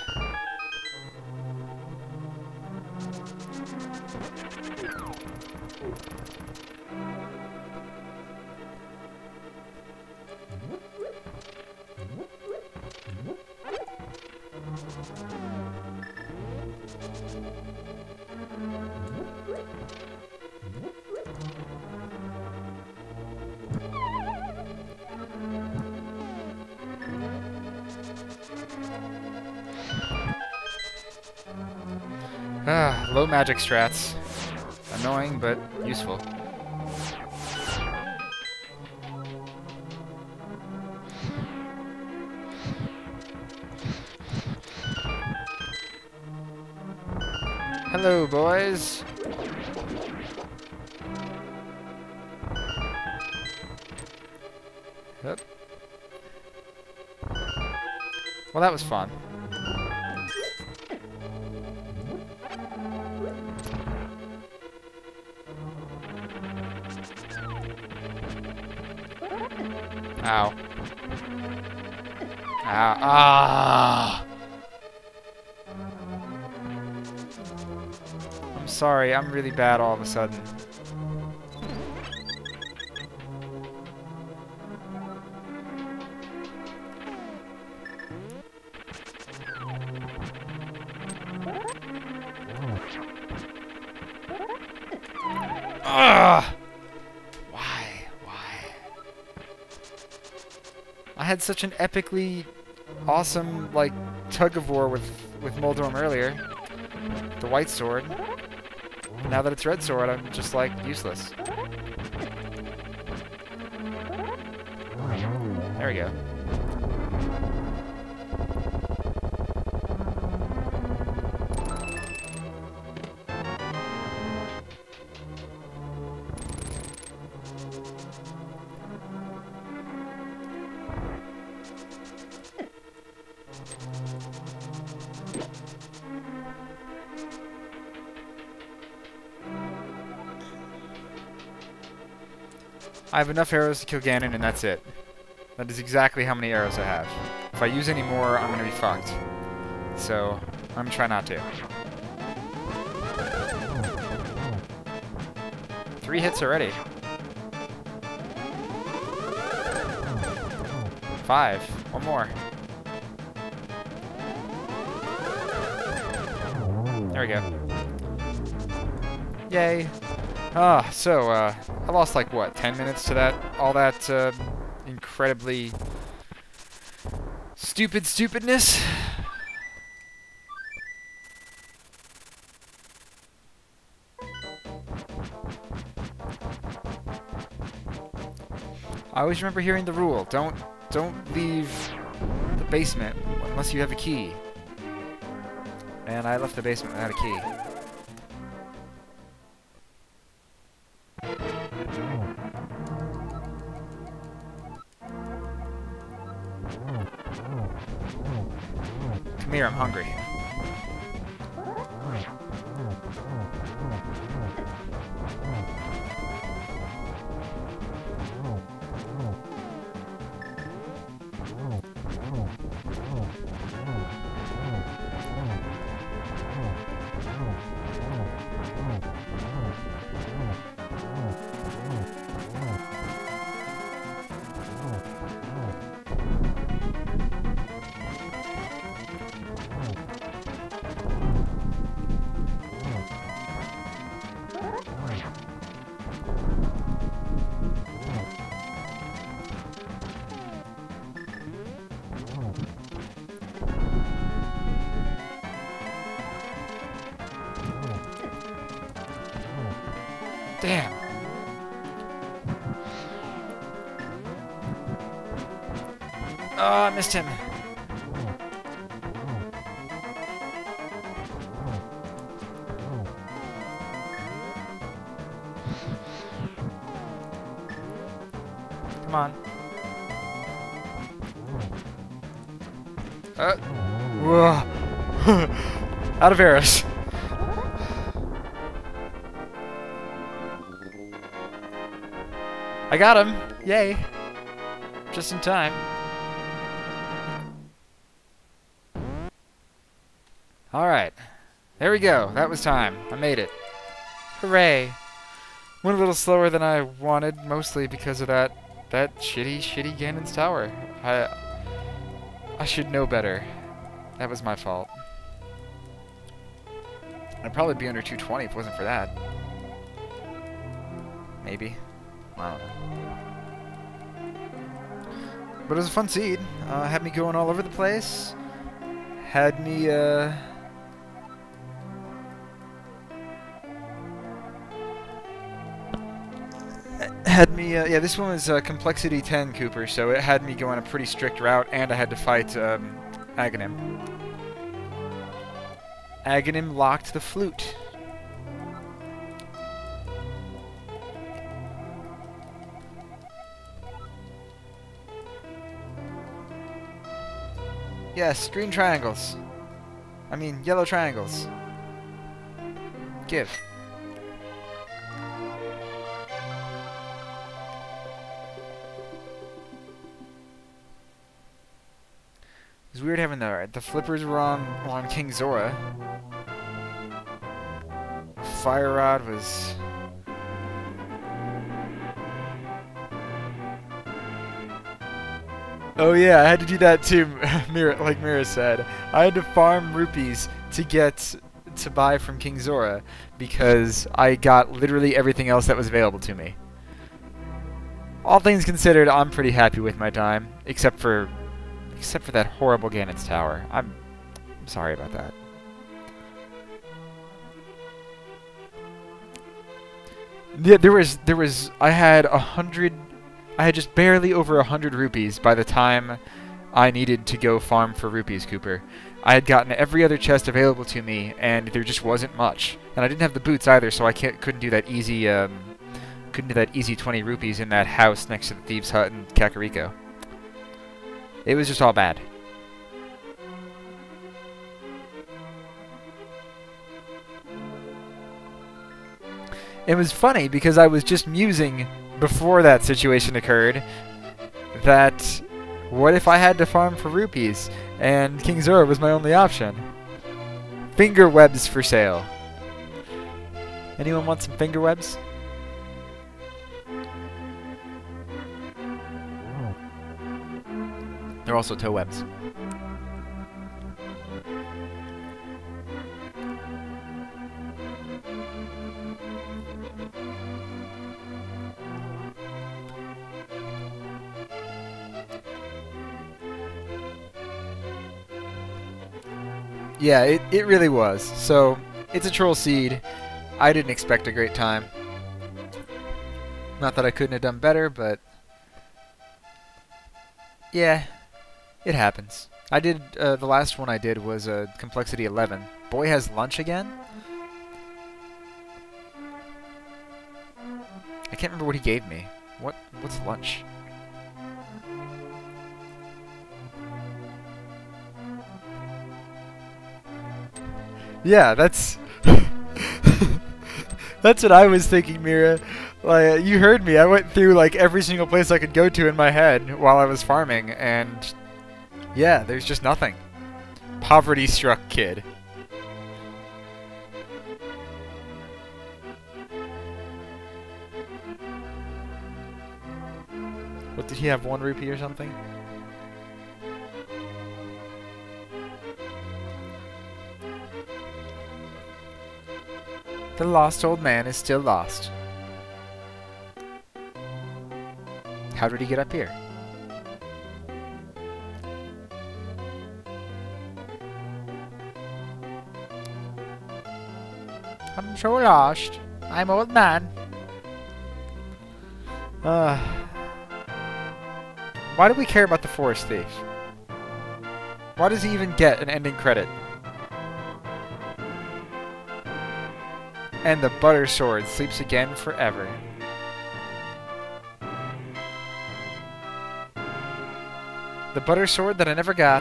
Low magic strats. Annoying, but useful. Hello, boys. Yep. Well, that was fun. Ow. Ow. Ah! I'm sorry, I'm really bad all of a sudden. Ugh! I had such an epically awesome, like, tug-of-war with Moldorm earlier. The white sword. But now that it's red sword, I'm just, like, useless. There we go. I have enough arrows to kill Ganon, and that's it. That is exactly how many arrows I have. If I use any more, I'm gonna be fucked. So, I'm gonna try not to. 3 hits already. 5. One more. There we go. Yay. So, I lost like, what, 10 minutes to that, all that, incredibly stupidness? I always remember hearing the rule, don't leave the basement unless you have a key. And I left the basement without a key. Come here, I'm hungry. Damn. Oh, I missed him. Come on. Whoa. Out of arrows. I got him. Yay. Just in time. Alright. There we go. That was time. I made it. Hooray. Went a little slower than I wanted, mostly because of that shitty Ganon's Tower. I should know better. That was my fault. I'd probably be under 220 if it wasn't for that. Maybe. I don't know. But it was a fun seed. Had me going all over the place. Had me, yeah, this one was Complexity 10 Cooper, so it had me going a pretty strict route, and I had to fight Aghanim. Aghanim locked the flute. Yes, green triangles. I mean, yellow triangles. Give. It's weird having the flippers were on King Zora. Fire Rod was... Oh yeah, I had to do that too, like Mira said. I had to farm rupees to buy from King Zora because I got literally everything else that was available to me. All things considered, I'm pretty happy with my time, except for that horrible Ganon's Tower. I'm sorry about that. Yeah, I had just barely over 100 rupees by the time I needed to go farm for rupees, Cooper. I had gotten every other chest available to me, and there just wasn't much. And I didn't have the boots either, so I couldn't do that easy 20 rupees in that house next to the Thieves' Hut in Kakariko. It was just all bad. It was funny because I was just musing before that situation occurred that what if I had to farm for rupees and King Zora was my only option? Finger webs for sale. Anyone want some finger webs? They're also toe webs. Yeah, it really was. So, it's a troll seed. I didn't expect a great time. Not that I couldn't have done better, but... yeah, it happens. I did, the last one I did was Complexity 11. Boy has lunch again? I can't remember what he gave me. What's lunch? Yeah, that's... that's what I was thinking, Mira. Like, you heard me. I went through, like, every single place I could go to in my head while I was farming, and... yeah, there's just nothing. Poverty-struck kid. What, did he have 1 rupee or something? The lost old man is still lost. How did he get up here? I'm so lost. I'm old man. Why do we care about the Forest Thief? Why does he even get an ending credit? And the Butter Sword sleeps again forever. The Butter Sword that I never got.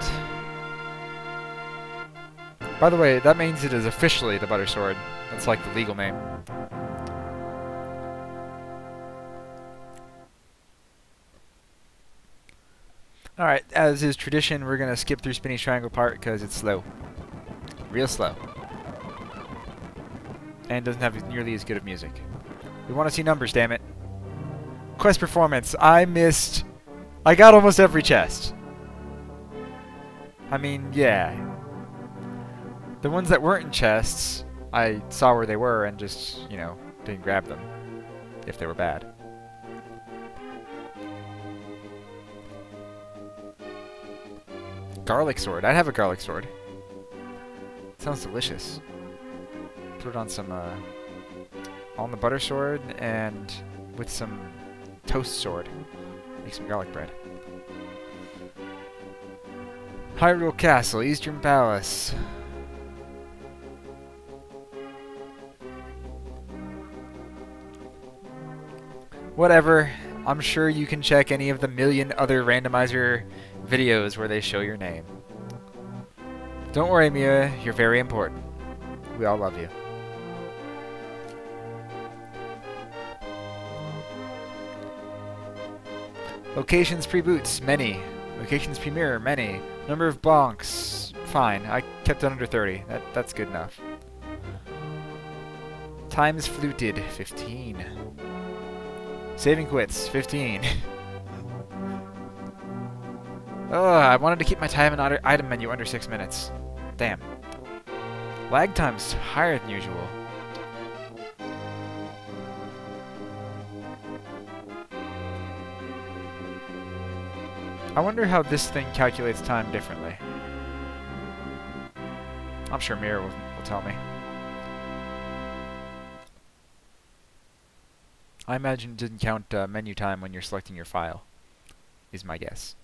By the way, that means it is officially the Butter Sword. That's like the legal name. Alright, as is tradition, we're gonna skip through Spinny Triangle part because it's slow. Real slow. And doesn't have nearly as good of music. We want to see numbers, damn it. Quest performance. I got almost every chest. I mean, yeah. The ones that weren't in chests, I saw where they were and just, you know, didn't grab them. If they were bad. Garlic sword. I'd have a garlic sword. Sounds delicious. Put it on some, on the butter sword and with some toast sword. Make some garlic bread. Hyrule Castle, Eastern Palace. Whatever. I'm sure you can check any of the million other randomizer videos where they show your name. Don't worry, Mia. You're very important. We all love you. Locations pre-boots, many. Locations pre-mirror, many. Number of bonks, fine. I kept it under 30. That's good enough. Times fluted, 15. Saving quits, 15. Oh, I wanted to keep my time and item menu under 6 minutes. Damn. Lag time's higher than usual. I wonder how this thing calculates time differently. I'm sure Mira will tell me. I imagine it didn't count menu time when you're selecting your file, is my guess.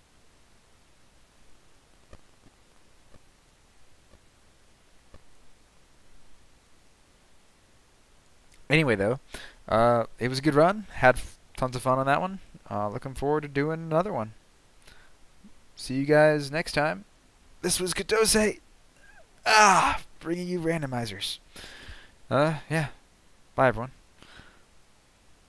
Anyway, though, it was a good run. Had tons of fun on that one. Looking forward to doing another one. See you guys next time. This was Katose. Bringing you randomizers. Yeah. Bye, everyone.